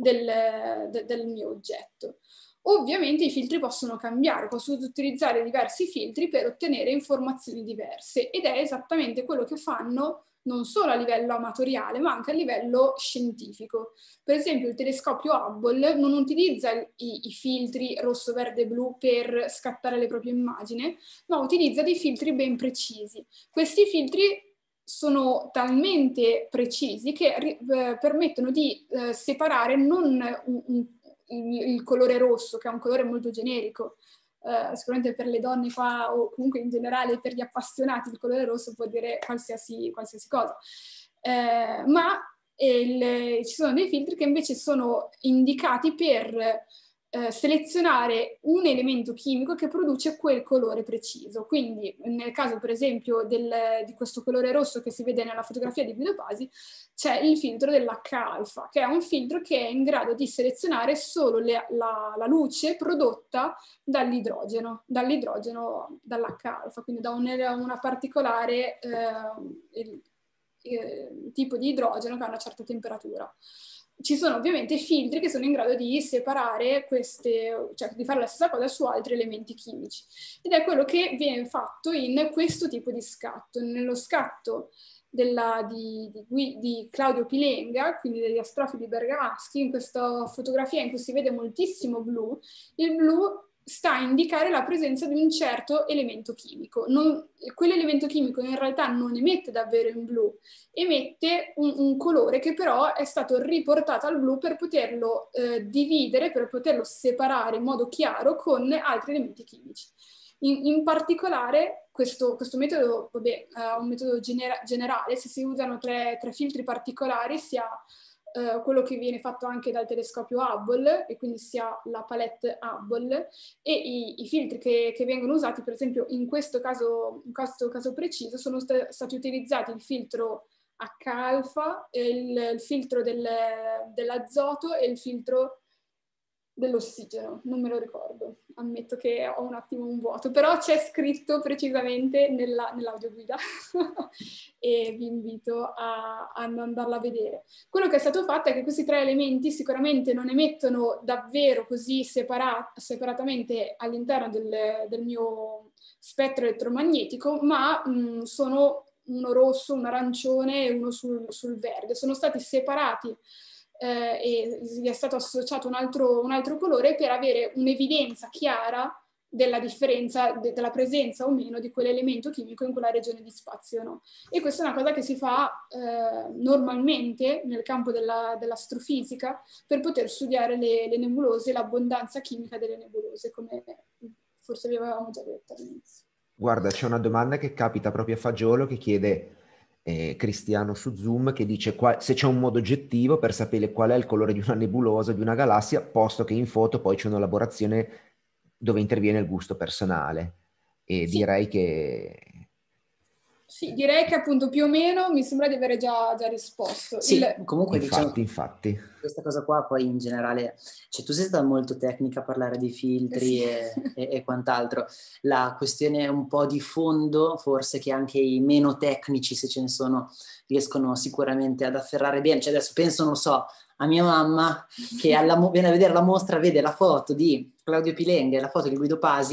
del mio oggetto. Ovviamente i filtri possono cambiare, posso utilizzare diversi filtri per ottenere informazioni diverse, ed è esattamente quello che fanno non solo a livello amatoriale, ma anche a livello scientifico. Per esempio il telescopio Hubble non utilizza i filtri rosso, verde e blu per scattare le proprie immagini, ma utilizza dei filtri ben precisi. Questi filtri sono talmente precisi che permettono di separare non il colore rosso, che è un colore molto generico, sicuramente per le donne qua o comunque in generale per gli appassionati il colore rosso può dire qualsiasi cosa, ma ci sono dei filtri che invece sono indicati per selezionare un elemento chimico che produce quel colore preciso. Quindi nel caso per esempio di questo colore rosso che si vede nella fotografia di Guido Pasi, c'è il filtro dell'H-alfa, che è un filtro che è in grado di selezionare solo la luce prodotta dall'idrogeno, dall'H-alfa, quindi da una particolare tipo di idrogeno che ha una certa temperatura. Ci sono ovviamente filtri che sono in grado di separare cioè di fare la stessa cosa su altri elementi chimici. Ed è quello che viene fatto in questo tipo di scatto. Nello scatto di Claudio Pilenga, quindi degli astrofili bergamaschi, in questa fotografia in cui si vede moltissimo blu, il blu sta a indicare la presenza di un certo elemento chimico. Quell'elemento chimico in realtà non emette davvero un blu, emette un colore che però è stato riportato al blu per poterlo dividere, per poterlo separare in modo chiaro con altri elementi chimici. In particolare questo metodo, vabbè, è un metodo generale, se si usano tre filtri particolari, sia quello che viene fatto anche dal telescopio Hubble, e quindi sia la palette Hubble, e i filtri che vengono usati, per esempio in questo caso preciso, sono stati utilizzati il filtro H-alfa, il filtro dell'azoto e il filtro dell'ossigeno, non me lo ricordo, ammetto che ho un attimo un vuoto, però c'è scritto precisamente nell'audioguida e vi invito a andarla a vedere. Quello che è stato fatto è che questi tre elementi sicuramente non emettono davvero così separatamente all'interno del mio spettro elettromagnetico, ma sono uno rosso, un arancione e uno sul verde. Sono stati separati e gli è stato associato un altro colore per avere un'evidenza chiara della differenza, della presenza o meno di quell'elemento chimico in quella regione di spazio, no? E questa è una cosa che si fa normalmente nel campo dell'astrofisica per poter studiare le nebulose, l'abbondanza chimica delle nebulose, come forse vi avevamo già detto all'inizio. Guarda, c'è una domanda che capita proprio a Fagiolo, che chiede Cristiano su Zoom, che dice se c'è un modo oggettivo per sapere qual è il colore di una nebulosa, di una galassia, posto che in foto poi c'è un'elaborazione dove interviene il gusto personale. E sì. direi che... Sì, direi che appunto più o meno mi sembra di avere già risposto. Sì, comunque infatti. Questa cosa qua poi in generale, cioè tu sei stata molto tecnica a parlare di filtri sì. e quant'altro. La questione un po' di fondo, forse che anche i meno tecnici, se ce ne sono, riescono sicuramente ad afferrare bene. Cioè adesso penso, non so, a mia mamma che viene a vedere la mostra, vede la foto di Claudio Pilenga e la foto di Guido Pasi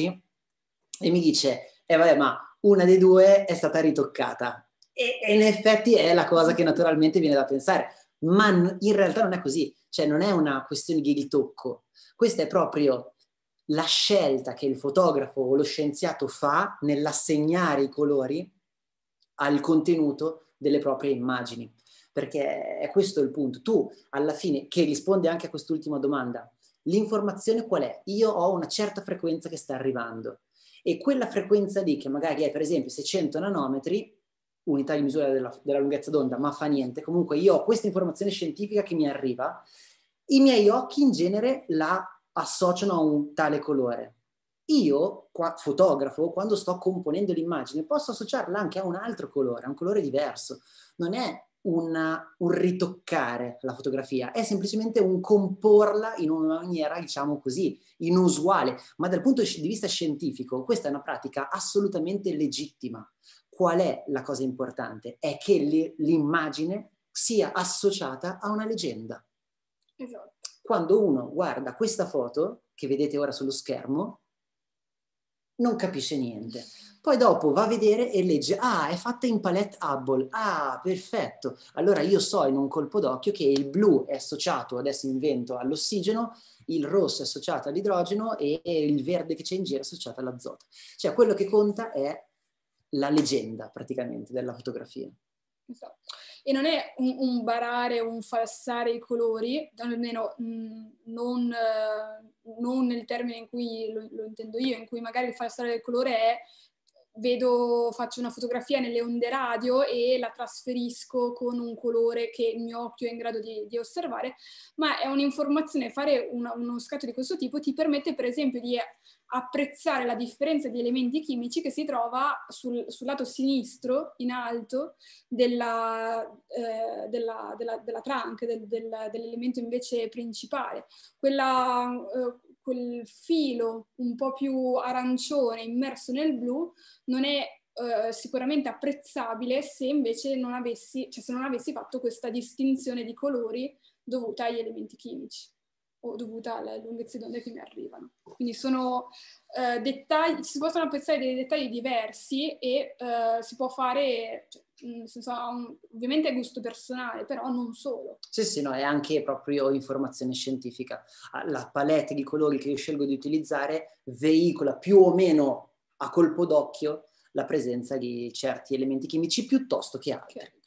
e mi dice, vabbè, ma una dei due è stata ritoccata. E in effetti è la cosa che naturalmente viene da pensare. Ma in realtà non è così, cioè non è una questione di ritocco, questa è proprio la scelta che il fotografo o lo scienziato fa nell'assegnare i colori al contenuto delle proprie immagini, perché è questo il punto. Tu alla fine, che risponde anche a quest'ultima domanda, l'informazione qual è? Io ho una certa frequenza che sta arrivando e quella frequenza lì, che magari è per esempio 600 nanometri, unità di misura della lunghezza d'onda, ma fa niente. Comunque io ho questa informazione scientifica che mi arriva, i miei occhi in genere la associano a un tale colore. Io, fotografo, quando sto componendo l'immagine, posso associarla anche a un altro colore, a un colore diverso. Non è un ritoccare la fotografia, è semplicemente un comporla in una maniera, diciamo così, inusuale. Ma dal punto di vista scientifico, questa è una pratica assolutamente legittima. Qual è la cosa importante? È che l'immagine sia associata a una leggenda. Esatto. Quando uno guarda questa foto, che vedete ora sullo schermo, non capisce niente. Poi dopo va a vedere e legge, è fatta in palette Hubble, perfetto. Allora io so in un colpo d'occhio che il blu è associato, adesso invento, all'ossigeno, il rosso è associato all'idrogeno e il verde che c'è in giro è associato all'azoto. Cioè quello che conta è la leggenda praticamente della fotografia. Esatto. E non è un barare, un falsare i colori, almeno non nel termine in cui lo intendo io, in cui magari il falsare del colore è faccio una fotografia nelle onde radio e la trasferisco con un colore che il mio occhio è in grado di osservare, ma è un'informazione, fare uno scatto di questo tipo ti permette per esempio di apprezzare la differenza di elementi chimici che si trova sul lato sinistro, in alto, della trunk, dell'elemento invece principale. Quel filo un po' più arancione immerso nel blu non è sicuramente apprezzabile se invece non avessi fatto questa distinzione di colori dovuta agli elementi chimici o dovuta alle lunghezze d'onda che mi arrivano. Quindi sono dettagli, si possono apprezzare dei dettagli diversi e si può fare, cioè, nel senso, ovviamente è gusto personale, però non solo. Sì, no, è anche proprio informazione scientifica. La palette di colori che io scelgo di utilizzare veicola più o meno a colpo d'occhio la presenza di certi elementi chimici piuttosto che altri. Okay.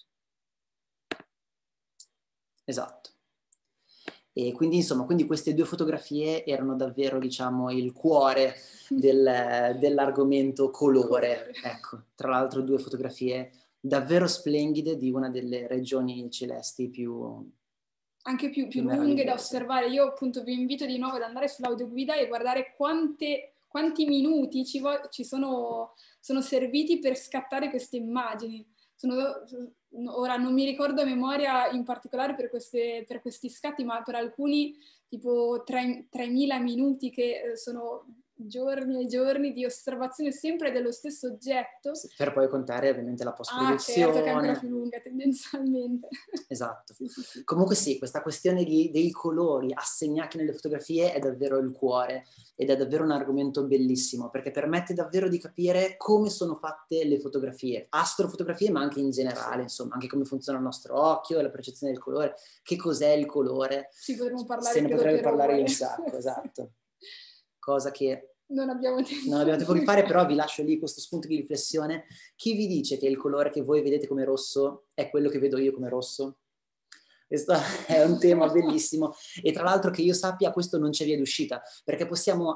Esatto. E quindi, insomma, queste due fotografie erano davvero, diciamo, il cuore dell'argomento colore. Ecco, tra l'altro 2 fotografie davvero splendide di una delle regioni celesti anche più lunghe da osservare. Io appunto vi invito di nuovo ad andare sull'audioguida e guardare quanti minuti ci sono serviti per scattare queste immagini. Ora non mi ricordo a memoria in particolare per questi scatti, ma per alcuni tipo 3.000 minuti, che sono giorni e giorni di osservazione sempre dello stesso oggetto. Sì, per poi contare ovviamente la post-produzione. Certo, che è ancora più lunga tendenzialmente. Esatto. Sì. Comunque sì, questa questione dei colori assegnati nelle fotografie è davvero il cuore ed è davvero un argomento bellissimo, perché permette davvero di capire come sono fatte le fotografie, astrofotografie, ma anche in generale, insomma, anche come funziona il nostro occhio, la percezione del colore, che cos'è il colore. Sì, potremmo parlare, se ne potrebbe parlare un sacco, esatto. Cosa che non abbiamo tempo di fare, però vi lascio lì questo spunto di riflessione. Chi vi dice che il colore che voi vedete come rosso è quello che vedo io come rosso? Questo è un tema bellissimo, e tra l'altro, che io sappia, questo non c'è via d'uscita, perché possiamo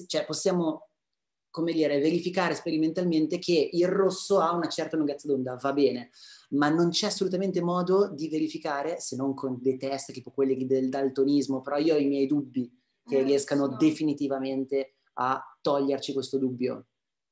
come dire, verificare sperimentalmente che il rosso ha una certa lunghezza d'onda, va bene, ma non c'è assolutamente modo di verificare, se non con dei test tipo quelli del daltonismo, però io ho i miei dubbi che riescano definitivamente a toglierci questo dubbio.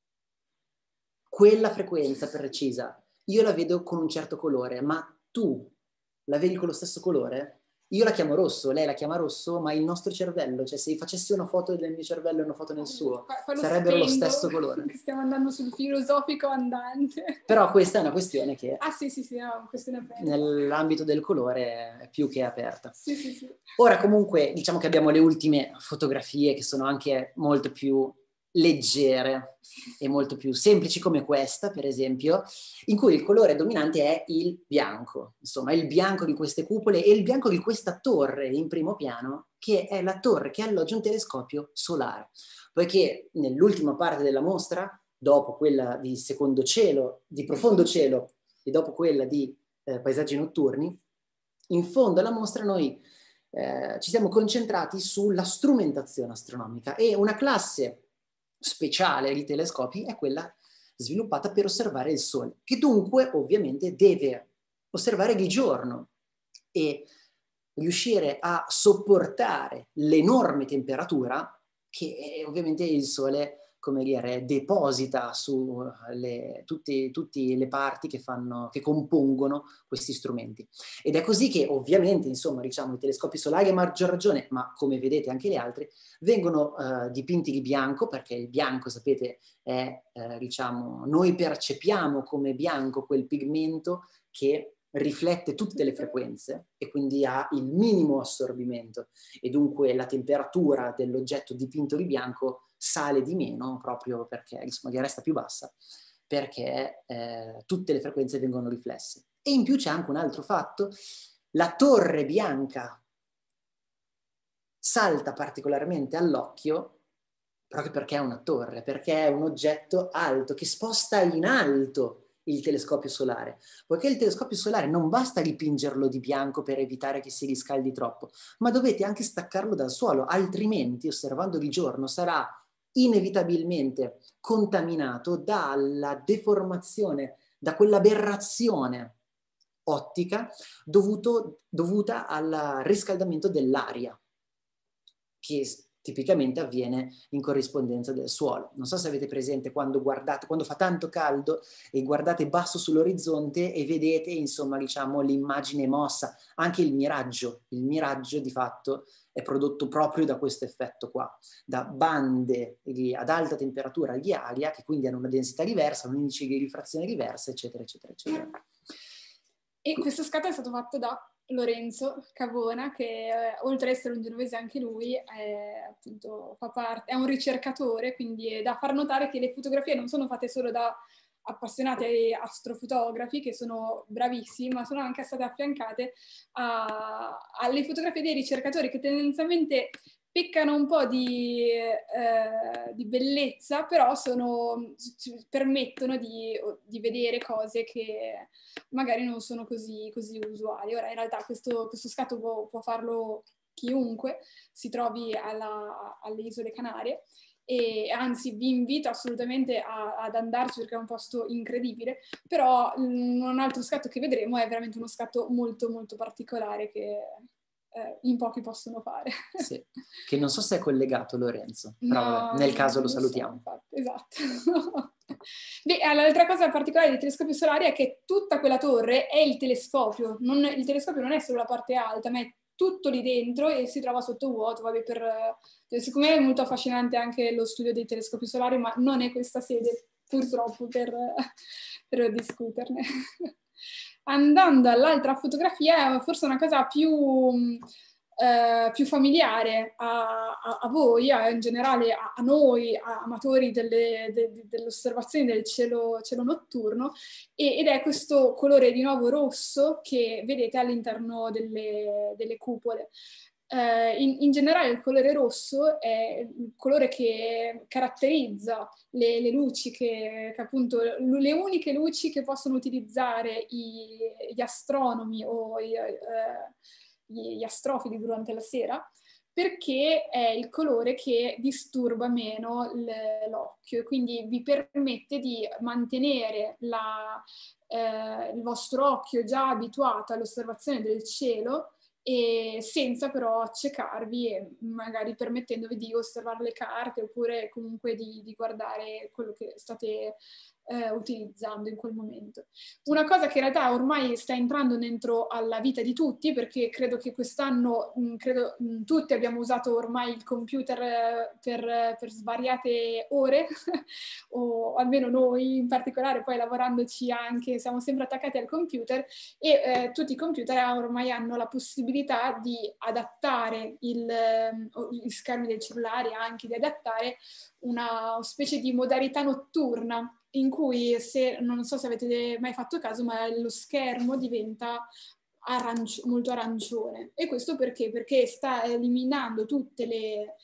Quella frequenza precisa, io la vedo con un certo colore, ma tu la vedi con lo stesso colore? Io la chiamo rosso, lei la chiama rosso, ma il nostro cervello, cioè se facessi una foto del mio cervello e una foto nel suo, sarebbero lo stesso colore. Stiamo andando sul filosofico andante. Però questa è una questione che sì, no, una questione aperta. Nell'ambito del colore è più che aperta. Sì. Ora comunque diciamo che abbiamo le ultime fotografie che sono anche molto più leggere e molto più semplici, come questa per esempio, in cui il colore dominante è il bianco, insomma il bianco di queste cupole e il bianco di questa torre in primo piano, che è la torre che alloggia un telescopio solare, poiché nell'ultima parte della mostra, dopo quella di secondo cielo, di profondo cielo, e dopo quella di paesaggi notturni, in fondo alla mostra noi ci siamo concentrati sulla strumentazione astronomica, e una classe speciale di telescopi è quella sviluppata per osservare il Sole, che dunque ovviamente deve osservare di giorno e riuscire a sopportare l'enorme temperatura che ovviamente il Sole, come dire, deposita su tutte le parti che compongono questi strumenti. Ed è così che ovviamente, insomma, diciamo, i telescopi solari, a maggior ragione, ma come vedete anche gli altri, vengono dipinti di bianco, perché il bianco, sapete, è, diciamo, noi percepiamo come bianco quel pigmento che riflette tutte le frequenze e quindi ha il minimo assorbimento, e dunque la temperatura dell'oggetto dipinto di bianco sale di meno, proprio perché insomma gli resta più bassa, perché tutte le frequenze vengono riflesse. E in più c'è anche un altro fatto: la torre bianca salta particolarmente all'occhio proprio perché è una torre, perché è un oggetto alto che sposta in alto il telescopio solare, poiché il telescopio solare non basta dipingerlo di bianco per evitare che si riscaldi troppo, ma dovete anche staccarlo dal suolo, altrimenti osservando di giorno sarà inevitabilmente contaminato dalla deformazione, da quell'aberrazione ottica dovuta al riscaldamento dell'aria, che tipicamente avviene in corrispondenza del suolo. Non so se avete presente quando fa tanto caldo e guardate basso sull'orizzonte e vedete, insomma, diciamo, l'immagine mossa, anche il miraggio. Il miraggio di fatto è prodotto proprio da questo effetto qua, da bande ad alta temperatura di aria, che quindi hanno una densità diversa, un indice di rifrazione diversa, eccetera, eccetera, eccetera. E questo scatto è stato fatto da Lorenzo Cavona, che oltre ad essere un genovese anche lui, appunto, è un ricercatore, quindi è da far notare che le fotografie non sono fatte solo da appassionati astrofotografi, che sono bravissimi, ma sono anche state affiancate alle fotografie dei ricercatori, che tendenzialmente peccano un po' di bellezza, però permettono di vedere cose che magari non sono così usuali. Ora, in realtà questo scatto può farlo chiunque si trovi alle Isole Canarie, e anzi vi invito assolutamente ad andarci, perché è un posto incredibile. Però un altro scatto che vedremo è veramente uno scatto molto molto particolare che in pochi possono fare. Sì, che non so se è collegato Lorenzo, però No, vabbè, nel caso lo salutiamo. So, infatti, esatto. Beh, l'altra cosa particolare dei telescopi solari è che tutta quella torre è il telescopio. Il telescopio non è solo la parte alta, ma è tutto lì dentro e si trova sotto vuoto. Vabbè, secondo me è molto affascinante anche lo studio dei telescopi solari, ma non è questa sede, purtroppo, per discuterne. Andando all'altra fotografia, è forse una cosa più familiare a voi, in generale a noi, amatori delle osservazioni del cielo notturno, ed è questo colore di nuovo rosso che vedete all'interno delle cupole. In generale il colore rosso è il colore che caratterizza le luci, che appunto le uniche luci che possono utilizzare gli astronomi o gli astrofili durante la sera, perché è il colore che disturba meno l'occhio e quindi vi permette di mantenere il vostro occhio già abituato all'osservazione del cielo, e senza però accecarvi e magari permettendovi di osservare le carte oppure comunque di guardare quello che state utilizzando in quel momento. Una cosa che in realtà ormai sta entrando dentro alla vita di tutti, perché credo che quest'anno tutti abbiamo usato ormai il computer per svariate ore, o almeno noi in particolare, poi lavorandoci anche, siamo sempre attaccati al computer, e tutti i computer ormai hanno la possibilità di adattare gli schermi del cellulare, anche di adattare una specie di modalità notturna, in cui, non so se avete mai fatto caso, ma lo schermo diventa molto arancione. E questo perché? Perché sta eliminando tutte le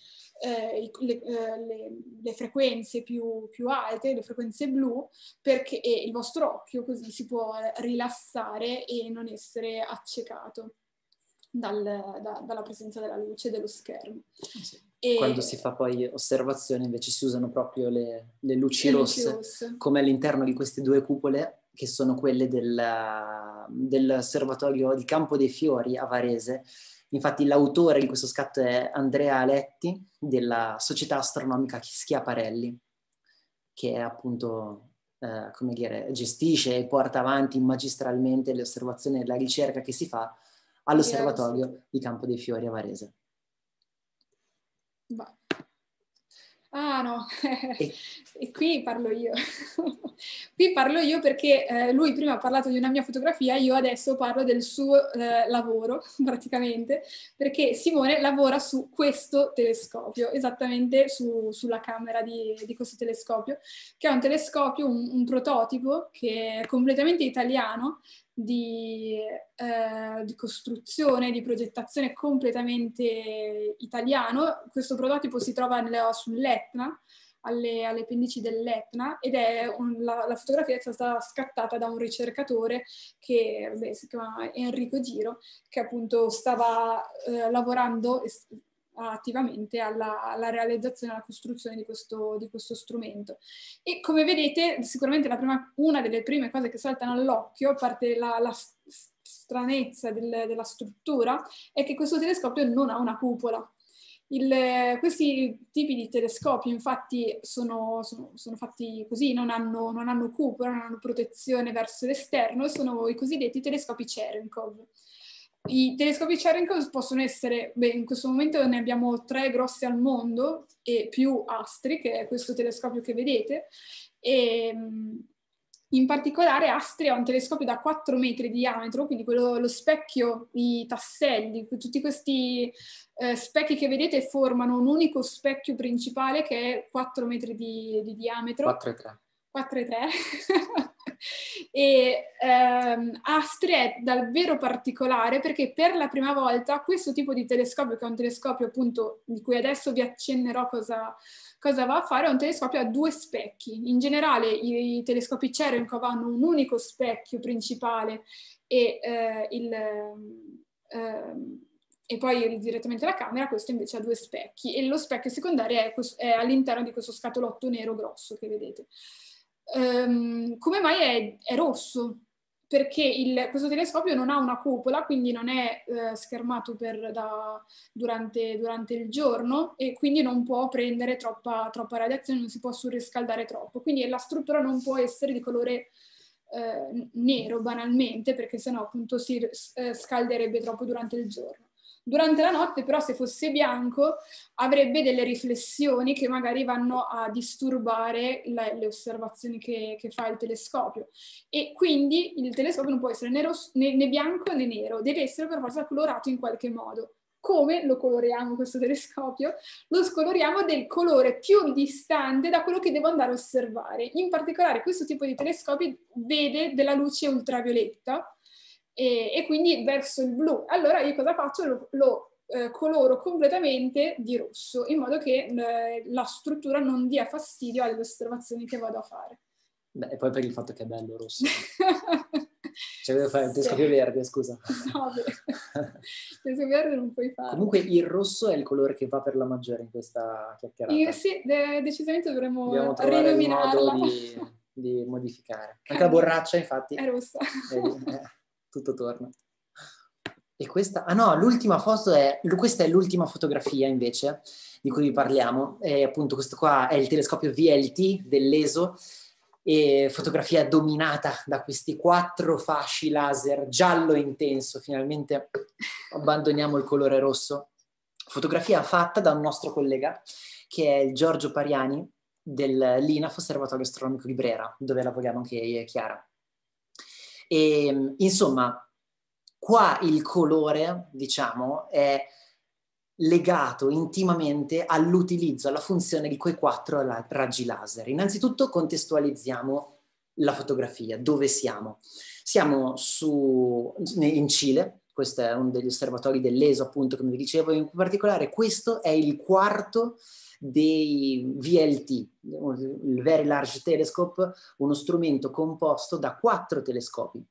frequenze più alte, le frequenze blu, e il vostro occhio così si può rilassare e non essere accecato dalla presenza della luce dello schermo. Sì. Quando si fa poi osservazione invece si usano proprio le luci rosse, come all'interno di queste due cupole, che sono quelle dell'osservatorio di Campo dei Fiori a Varese. Infatti l'autore di questo scatto è Andrea Aletti, della Società Astronomica Schiaparelli, che è appunto, come dire, gestisce e porta avanti magistralmente le osservazioni e la ricerca che si fa all'osservatorio di Campo dei Fiori a Varese. Ah no, e qui parlo io. Qui parlo io perché lui prima ha parlato di una mia fotografia, io adesso parlo del suo lavoro, praticamente, perché Simone lavora su questo telescopio, esattamente sulla camera di questo telescopio, che è un telescopio, un prototipo che è completamente italiano, di costruzione, di progettazione completamente italiano. Questo prototipo si trova sull'Etna, alle pendici dell'Etna, ed è la fotografia è stata scattata da un ricercatore che si chiama Enrico Giro, che appunto stava lavorando attivamente alla realizzazione, alla costruzione di questo strumento. E come vedete, sicuramente una delle prime cose che saltano all'occhio, a parte la stranezza della struttura, è che questo telescopio non ha una cupola. Questi tipi di telescopi infatti sono fatti così, non hanno cupola, non hanno protezione verso l'esterno, sono i cosiddetti telescopi Cherenkov. I telescopi Cherenkov possono essere, in questo momento ne abbiamo 3 grossi al mondo e più Astri, che è questo telescopio che vedete, e in particolare Astri ha un telescopio da 4 metri di diametro, quindi lo specchio, i tasselli, tutti questi specchi che vedete formano un unico specchio principale che è 4 metri di diametro. 4,3. 4,3. E Astri è davvero particolare perché per la prima volta questo tipo di telescopio, che è un telescopio appunto di cui adesso vi accennerò cosa va a fare, è un telescopio a 2 specchi. In generale i telescopi Cherenkov hanno un unico specchio principale e poi direttamente la camera, questo invece ha 2 specchi e lo specchio secondario è all'interno di questo scatolotto nero grosso che vedete. Come mai è rosso? Perché questo telescopio non ha una cupola, quindi non è schermato durante il giorno e quindi non può prendere troppa radiazione, non si può surriscaldare troppo. Quindi la struttura non può essere di colore nero banalmente, perché sennò appunto si scalderebbe troppo durante il giorno. Durante la notte però se fosse bianco avrebbe delle riflessioni che magari vanno a disturbare le osservazioni che fa il telescopio e quindi il telescopio non può essere né bianco né nero, deve essere per forza colorato in qualche modo. Come lo coloriamo questo telescopio? Lo scoloriamo del colore più distante da quello che devo andare a osservare. In particolare questo tipo di telescopi vede della luce ultravioletta e quindi verso il blu. Allora io cosa faccio? Lo coloro completamente di rosso, in modo che la struttura non dia fastidio alle osservazioni che vado a fare. Beh, e poi per il fatto che è bello rosso. Cioè devo fare il telescopio verde, scusa. No, il telescopio verde non puoi fare. Comunque il rosso è il colore che va per la maggiore in questa chiacchierata. Sì, decisamente dobbiamo trovare rinominarla. il modo di modificare. Anche la borraccia, infatti, è rossa. Tutto torna. E questa, l'ultima foto questa è l'ultima fotografia invece di cui vi parliamo. Appunto questo qua è il telescopio VLT dell'ESO e fotografia dominata da questi 4 fasci laser giallo intenso. Finalmente abbandoniamo il colore rosso. Fotografia fatta da un nostro collega che è il Giorgio Pariani dell'INAF Osservatorio Astronomico di Brera, dove lavoriamo anche io e Chiara. E insomma, qua il colore, diciamo, è legato intimamente all'utilizzo, alla funzione di quei 4 raggi laser. Innanzitutto contestualizziamo la fotografia. Dove siamo? Siamo in Cile, questo è uno degli osservatori dell'ESO, appunto, come vi dicevo, in particolare questo è il 4 dei VLT, il Very Large Telescope, uno strumento composto da 4 telescopi.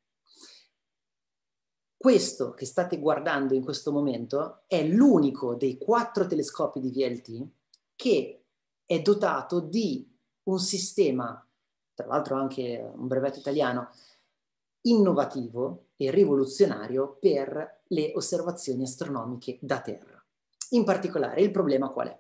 Questo che state guardando in questo momento è l'unico dei 4 telescopi di VLT che è dotato di un sistema, tra l'altro anche un brevetto italiano, innovativo e rivoluzionario per le osservazioni astronomiche da Terra. In particolare, il problema qual è?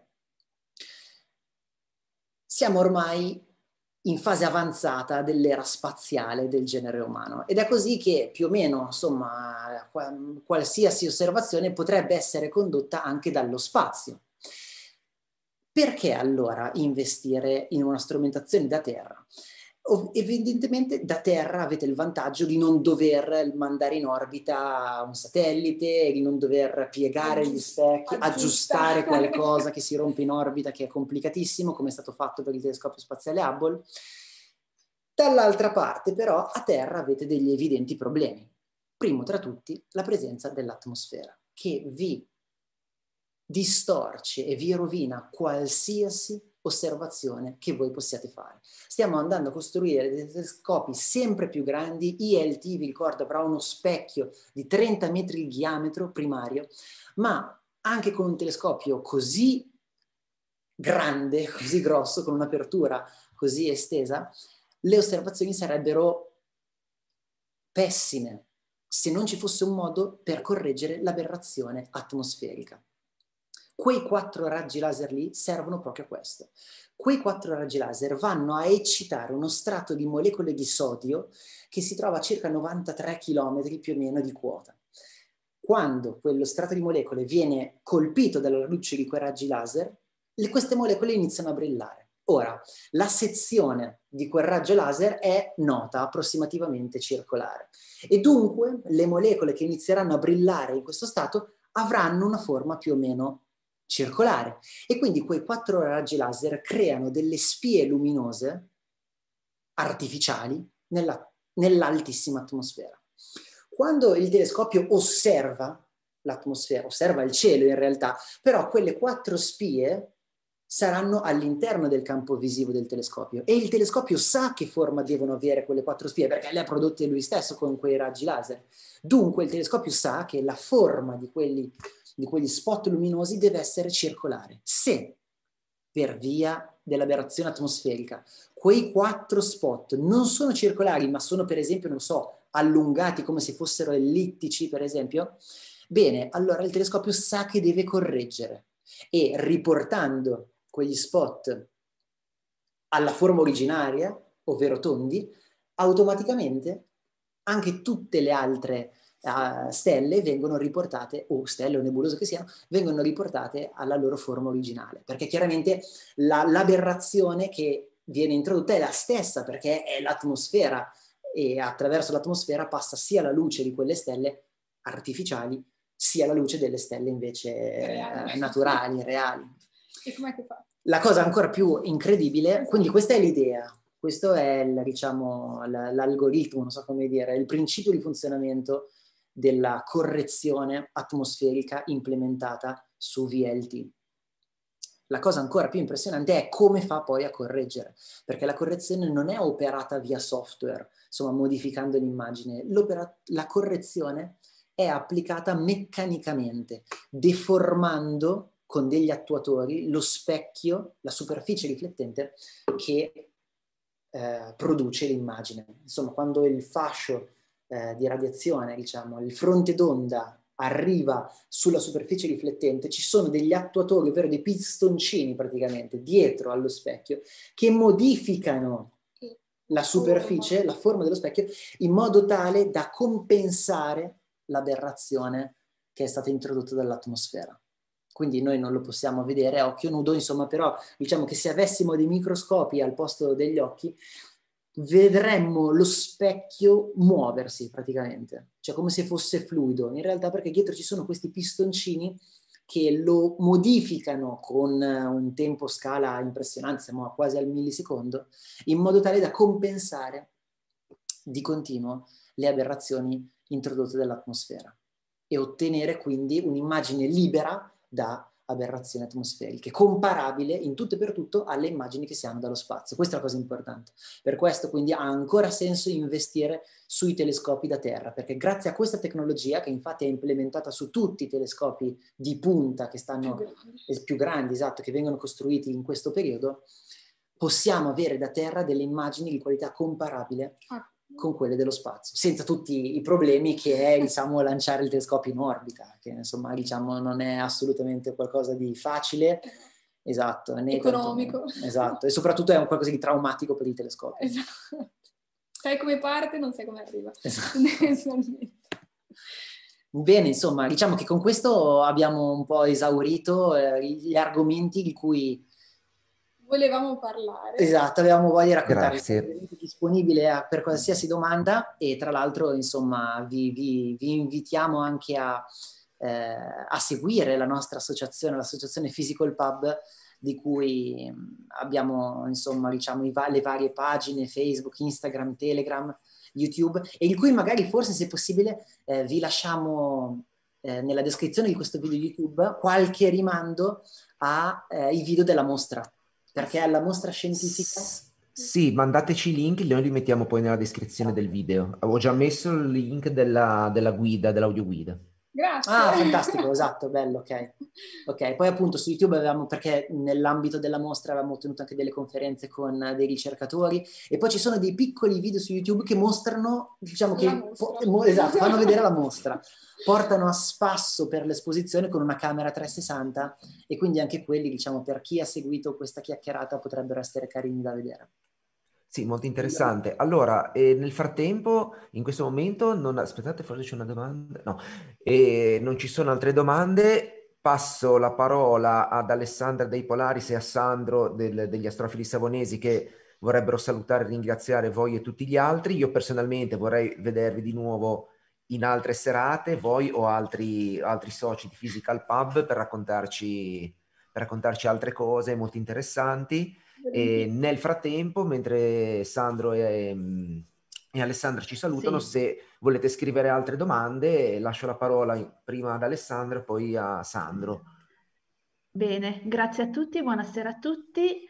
Siamo ormai in fase avanzata dell'era spaziale del genere umano ed è così che più o meno, insomma, qualsiasi osservazione potrebbe essere condotta anche dallo spazio. Perché allora investire in una strumentazione da Terra? Evidentemente da Terra avete il vantaggio di non dover mandare in orbita un satellite, di non dover piegare gli specchi, aggiustare qualcosa che si rompe in orbita, che è complicatissimo, come è stato fatto per il telescopio spaziale Hubble. Dall'altra parte però a Terra avete degli evidenti problemi. Primo tra tutti la presenza dell'atmosfera, che vi distorce e vi rovina qualsiasi osservazione che voi possiate fare. Stiamo andando a costruire dei telescopi sempre più grandi. ILT, vi ricordo, avrà uno specchio di 30 metri di diametro primario, ma anche con un telescopio così grande, così grosso, con un'apertura così estesa, le osservazioni sarebbero pessime se non ci fosse un modo per correggere l'aberrazione atmosferica. Quei 4 raggi laser lì servono proprio a questo. Quei 4 raggi laser vanno a eccitare uno strato di molecole di sodio che si trova a circa 93 km più o meno di quota. Quando quello strato di molecole viene colpito dalla luce di quei raggi laser, queste molecole iniziano a brillare. Ora, la sezione di quel raggio laser è nota, approssimativamente circolare, e dunque le molecole che inizieranno a brillare in questo stato avranno una forma più o meno circolare. E quindi quei 4 raggi laser creano delle spie luminose artificiali nell'altissima atmosfera. Quando il telescopio osserva l'atmosfera, osserva il cielo in realtà, però quelle 4 spie saranno all'interno del campo visivo del telescopio e il telescopio sa che forma devono avere quelle 4 spie perché le ha prodotte lui stesso con quei raggi laser. Dunque il telescopio sa che la forma di quegli spot luminosi deve essere circolare. Se per via dell'aberrazione atmosferica quei 4 spot non sono circolari ma sono per esempio, non so, allungati come se fossero ellittici per esempio, bene, allora il telescopio sa che deve correggere e riportando quegli spot alla forma originaria, ovvero tondi, automaticamente anche tutte le altre stelle vengono riportate, o stelle o nebulose che siano, vengono riportate alla loro forma originale, perché chiaramente l'aberrazione che viene introdotta è la stessa, perché è l'atmosfera e attraverso l'atmosfera passa sia la luce di quelle stelle artificiali, sia la luce delle stelle invece naturali, reali. E com'è che fa? La cosa ancora più incredibile, quindi questa è l'idea, questo è diciamo, l'algoritmo, non so come dire, il principio di funzionamento della correzione atmosferica implementata su VLT. La cosa ancora più impressionante è come fa poi a correggere, perché la correzione non è operata via software, insomma modificando l'immagine, la correzione è applicata meccanicamente, deformando con degli attuatori lo specchio, la superficie riflettente che produce l'immagine. Insomma, quando il fascio di radiazione, diciamo, il fronte d'onda arriva sulla superficie riflettente, ci sono degli attuatori, ovvero dei pistoncini praticamente, dietro allo specchio, che modificano la superficie, la forma dello specchio, in modo tale da compensare l'aberrazione che è stata introdotta dall'atmosfera. Quindi noi non lo possiamo vedere a occhio nudo, insomma, però diciamo che se avessimo dei microscopi al posto degli occhi, vedremmo lo specchio muoversi praticamente, cioè come se fosse fluido, in realtà perché dietro ci sono questi pistoncini che lo modificano con un tempo scala impressionante, siamo quasi al millisecondo, in modo tale da compensare di continuo le aberrazioni introdotte dall'atmosfera e ottenere quindi un'immagine libera da aberrazioni atmosferiche, comparabile in tutto e per tutto alle immagini che si hanno dallo spazio. Questa è la cosa importante. Per questo quindi ha ancora senso investire sui telescopi da terra, perché grazie a questa tecnologia, che infatti è implementata su tutti i telescopi di punta che stanno più grandi, esatto, che vengono costruiti in questo periodo, possiamo avere da terra delle immagini di qualità comparabile con quelle dello spazio, senza tutti i problemi che è, diciamo, lanciare il telescopio in orbita, che insomma, diciamo, non è assolutamente qualcosa di facile, esatto, né economico. Esatto, e soprattutto è qualcosa di traumatico per il telescopio. Esatto. Sai come parte, non sai come arriva. Esatto. Bene, insomma, diciamo che con questo abbiamo un po' esaurito gli argomenti di cui volevamo parlare. Esatto, avevamo voglia di raccontare. Grazie. Disponibile per qualsiasi domanda e tra l'altro insomma vi invitiamo anche a seguire la nostra associazione, l'associazione Physical Pub, di cui abbiamo insomma diciamo le varie pagine Facebook, Instagram, Telegram, YouTube e di cui magari forse se possibile vi lasciamo nella descrizione di questo video YouTube qualche rimando ai video della mostra. Perché alla mostra scientifica? Sì, mandateci i link, noi li mettiamo poi nella descrizione del video. Avevo già messo il link della guida, dell'audioguida. Grazie. Ah, fantastico, esatto, bello, ok. Ok, poi appunto su YouTube avevamo, perché nell'ambito della mostra avevamo tenuto anche delle conferenze con dei ricercatori, e poi ci sono dei piccoli video su YouTube che mostrano, diciamo La che, mostra. esatto, fanno vedere la mostra, portano a spasso per l'esposizione con una camera 360, e quindi anche quelli, diciamo, per chi ha seguito questa chiacchierata potrebbero essere carini da vedere. Sì, molto interessante. Allora, nel frattempo, in questo momento, non... aspettate, forse c'è una domanda. No, non ci sono altre domande. Passo la parola ad Alessandra dei Polaris e a Sandro degli Astrofili Savonesi, che vorrebbero salutare e ringraziare voi e tutti gli altri. Io personalmente vorrei vedervi di nuovo in altre serate, voi o altri soci di Physical Pub, per raccontarci altre cose molto interessanti. E nel frattempo, mentre Sandro e Alessandra ci salutano, Sì. se volete scrivere altre domande, lascio la parola prima ad Alessandra e poi a Sandro. Bene, grazie a tutti, buonasera a tutti.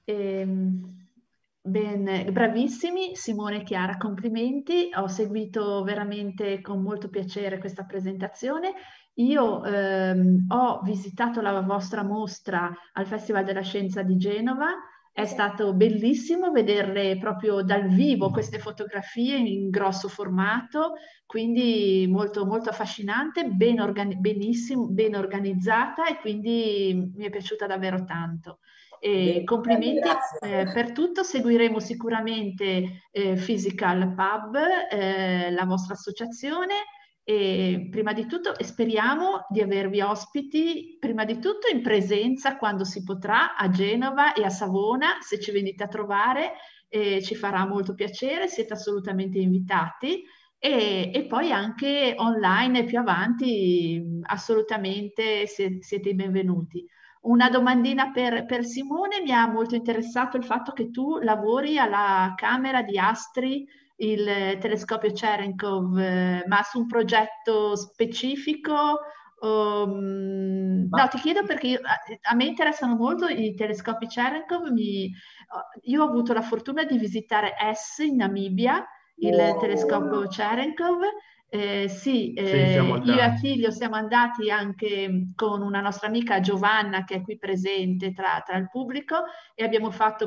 Bravissimi, Simone e Chiara, complimenti. Ho seguito veramente con molto piacere questa presentazione. Io ho visitato la vostra mostra al Festival della Scienza di Genova. È stato bellissimo vederle proprio dal vivo, queste fotografie in grosso formato, quindi molto, molto affascinante, benissimo, ben organizzata, e quindi mi è piaciuta davvero tanto. E complimenti per tutto. Seguiremo sicuramente Physical Pub, la vostra associazione. E prima di tutto, e speriamo di avervi ospiti prima di tutto in presenza quando si potrà a Genova e a Savona. Se ci venite a trovare ci farà molto piacere, siete assolutamente invitati, e poi anche online più avanti assolutamente siete i benvenuti. Una domandina per Simone: mi ha molto interessato il fatto che tu lavori alla Camera di Astri, il telescopio Cherenkov, ma su un progetto specifico? No, ti chiedo perché a me interessano molto i telescopi Cherenkov. Io ho avuto la fortuna di visitare in Namibia, il telescopio Cherenkov. Sì, io e Attilio siamo andati anche con una nostra amica Giovanna, che è qui presente tra il pubblico, e abbiamo fatto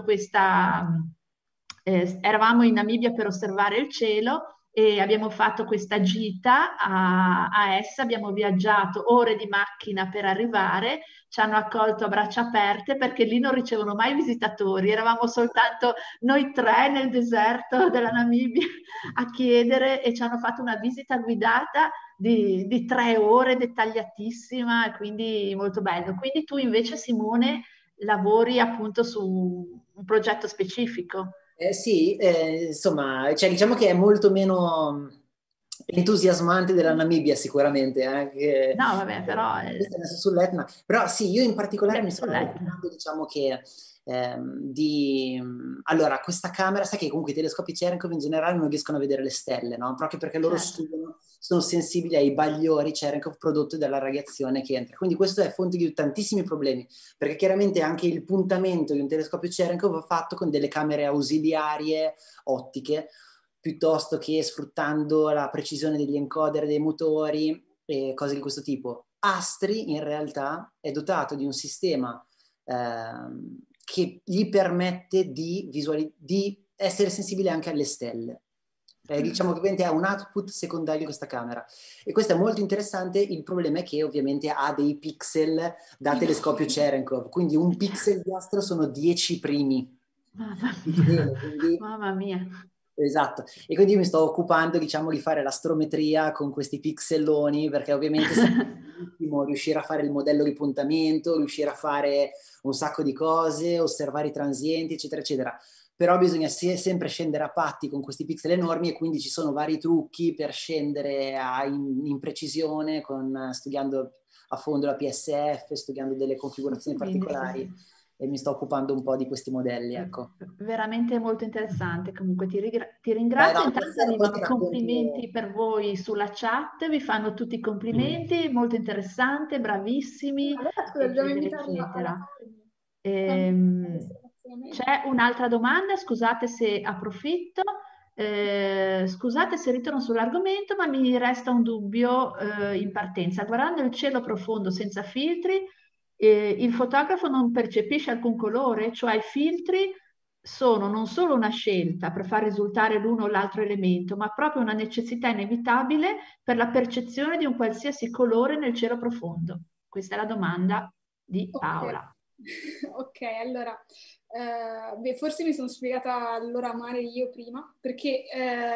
eravamo in Namibia per osservare il cielo, e abbiamo fatto questa gita a Essa, abbiamo viaggiato ore di macchina per arrivare, ci hanno accolto a braccia aperte perché lì non ricevono mai visitatori, eravamo soltanto noi tre nel deserto della Namibia a chiedere, e ci hanno fatto una visita guidata di 3 ore, dettagliatissima, e quindi molto bello. Quindi tu invece, Simone, lavori appunto su un progetto specifico. Sì, insomma, cioè, diciamo che è molto meno entusiasmante della Namibia sicuramente, No, vabbè, però sull'Etna. Però sì, io in particolare mi stavo sull'Etna. occupando, diciamo che allora, questa camera, sai che comunque i telescopi Cherenkov in generale non riescono a vedere le stelle, no? Proprio perché loro studiano, sono sensibili ai bagliori Cherenkov prodotti dalla radiazione che entra. Quindi questo è fonte di tantissimi problemi, perché chiaramente anche il puntamento di un telescopio Cherenkov è fatto con delle camere ausiliarie ottiche, piuttosto che sfruttando la precisione degli encoder dei motori e cose di questo tipo. Astri in realtà è dotato di un sistema che gli permette di essere sensibile anche alle stelle. Diciamo che ovviamente ha un output secondario in questa camera, e questo è molto interessante. Il problema è che ovviamente ha dei pixel da telescopio Cherenkov, quindi un pixel di astro sono 10 primi. Mamma mia. Esatto, e quindi io mi sto occupando, diciamo, di fare l'astrometria con questi pixelloni, perché ovviamente è bellissimo riuscire a fare il modello di puntamento, riuscire a fare un sacco di cose, osservare i transienti, eccetera, eccetera. Però bisogna sempre scendere a patti con questi pixel enormi, e quindi ci sono vari trucchi per scendere in precisione, studiando a fondo la PSF, studiando delle configurazioni particolari. E mi sto occupando un po' di questi modelli, ecco. Veramente molto interessante. Comunque ti ringrazio. No, Intanto arrivano complimenti per voi sulla chat, vi fanno tutti i complimenti, molto interessante, bravissimi, eccetera. C'è un'altra domanda, scusate se approfitto. Scusate se ritorno sull'argomento, ma mi resta un dubbio in partenza. Guardando il cielo profondo senza filtri, il fotografo non percepisce alcun colore, cioè i filtri sono non solo una scelta per far risultare l'uno o l'altro elemento, ma proprio una necessità inevitabile per la percezione di un qualsiasi colore nel cielo profondo. Questa è la domanda di Paola. Ok, allora, forse mi sono spiegata allora male io prima, perché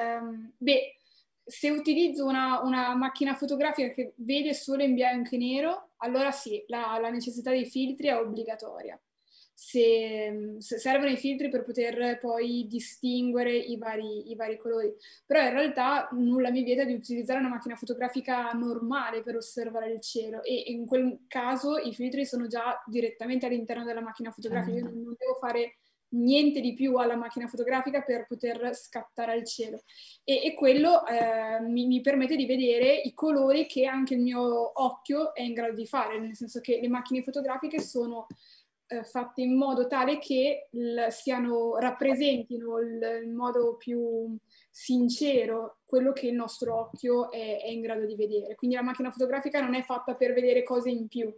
se utilizzo una macchina fotografica che vede solo in bianco e nero, allora sì, la necessità dei filtri è obbligatoria. Se servono i filtri per poter poi distinguere i vari colori, però in realtà nulla mi vieta di utilizzare una macchina fotografica normale per osservare il cielo, e in quel caso i filtri sono già direttamente all'interno della macchina fotografica. Io non devo fare niente di più alla macchina fotografica per poter scattare al cielo, e quello mi permette di vedere i colori che anche il mio occhio è in grado di fare, nel senso che le macchine fotografiche sono fatte in modo tale che rappresentino in modo più sincero quello che il nostro occhio è in grado di vedere. Quindi la macchina fotografica non è fatta per vedere cose in più.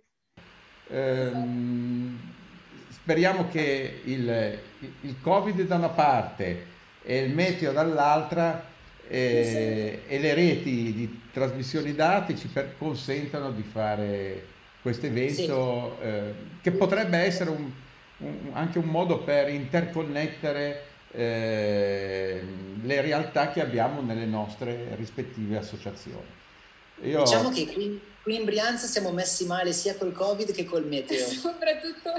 Speriamo che il Covid da una parte e il meteo dall'altra e le reti di trasmissione dati ci consentano di fare questo evento, che potrebbe essere anche un modo per interconnettere le realtà che abbiamo nelle nostre rispettive associazioni. Diciamo che qui in Brianza siamo messi male sia col Covid che col meteo. Soprattutto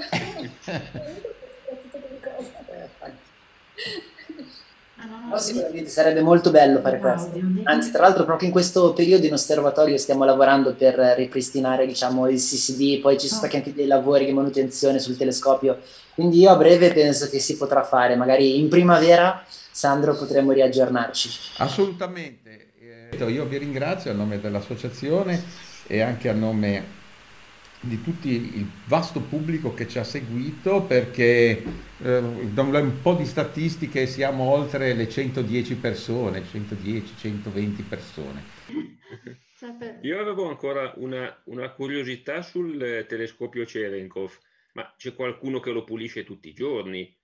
No, sicuramente sarebbe molto bello fare questo. Anzi, tra l'altro proprio in questo periodo in osservatorio stiamo lavorando per ripristinare, diciamo, il CCD, poi ci sono stati anche dei lavori di manutenzione sul telescopio, quindi io a breve penso che si potrà fare, magari in primavera, Sandro, potremmo riaggiornarci. Assolutamente, io vi ringrazio a nome dell'associazione e anche a nome di tutto il vasto pubblico che ci ha seguito, perché da un po' di statistiche siamo oltre le 110 persone, 110-120 persone. Io avevo ancora una curiosità sul telescopio Cherenkov, ma c'è qualcuno che lo pulisce tutti i giorni?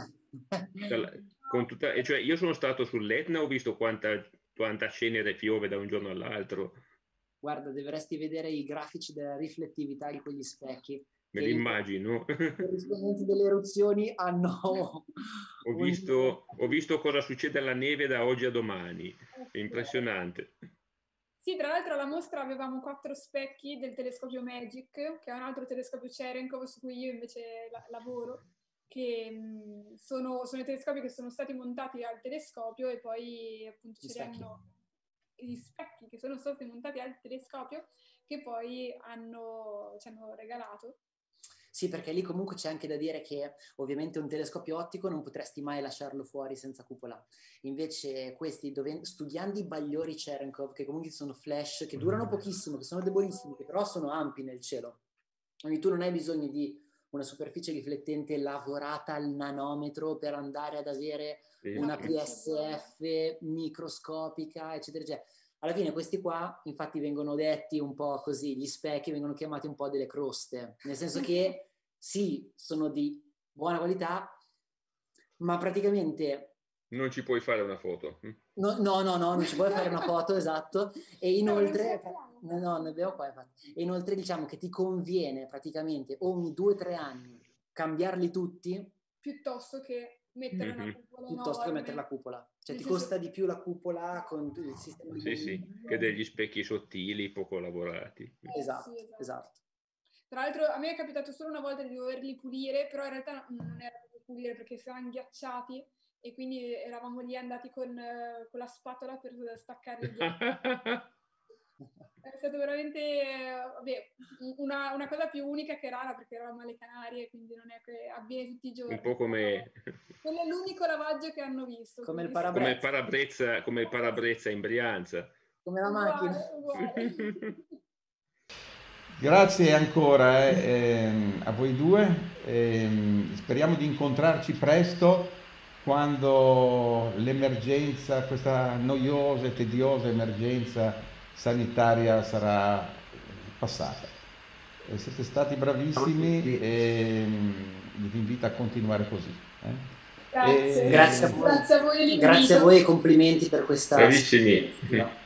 Cioè, io sono stato sull'Etna, ho visto quanta cenere piove da un giorno all'altro. Guarda, dovresti vedere i grafici della riflettività di quegli specchi. Me li immagino. I corrispondenti delle eruzioni hanno... Ho visto cosa succede alla neve da oggi a domani. È impressionante. Sì, tra l'altro alla mostra avevamo 4 specchi del telescopio Magic, che è un altro telescopio Cherenkov su cui io invece lavoro, che sono i telescopi che sono stati montati al telescopio, e poi appunto ce li hanno... gli specchi che sono stati montati al telescopio, che poi ci hanno regalato. Sì, perché lì comunque c'è anche da dire che ovviamente un telescopio ottico non potresti mai lasciarlo fuori senza cupola. Invece questi, studiando i bagliori Cherenkov, che comunque sono flash, che durano pochissimo, che sono debolissimi, che però sono ampi nel cielo. Quindi tu non hai bisogno di una superficie riflettente lavorata al nanometro per andare ad avere una PSF microscopica, eccetera, eccetera. Alla fine questi qua, infatti, vengono detti un po' così, gli specchi vengono chiamati un po' delle croste, nel senso che sì, sono di buona qualità, ma praticamente... Non ci puoi fare una foto. No, non ci puoi fare una foto, esatto, e inoltre... No, ne abbiamo qua, infatti. E inoltre diciamo che ti conviene praticamente ogni 2 o 3 anni cambiarli tutti, piuttosto che mettere una cupola piuttosto che mettere la cupola. Cioè ti costa di più la cupola con il sistema di... Sì, che degli specchi sottili, poco lavorati. Esatto. Tra l'altro a me è capitato solo una volta di doverli pulire, però in realtà non era da pulire perché erano ghiacciati, e quindi eravamo lì andati con la spatola per staccarli il ghiaccio. È stato veramente una cosa più unica che rara, perché eravamo alle Canarie, quindi non è che avviene tutti i giorni. Un po' come... Quello è l'unico lavaggio che hanno visto. Come il parabrezza in Brianza. Come la macchina. Uguale. Grazie ancora a voi due. Speriamo di incontrarci presto quando l'emergenza, questa noiosa e tediosa emergenza sanitaria sarà passata. Siete stati bravissimi e vi invito a continuare così. Grazie. Grazie a voi. Grazie a voi, grazie a voi e complimenti per questa... Bravissimi.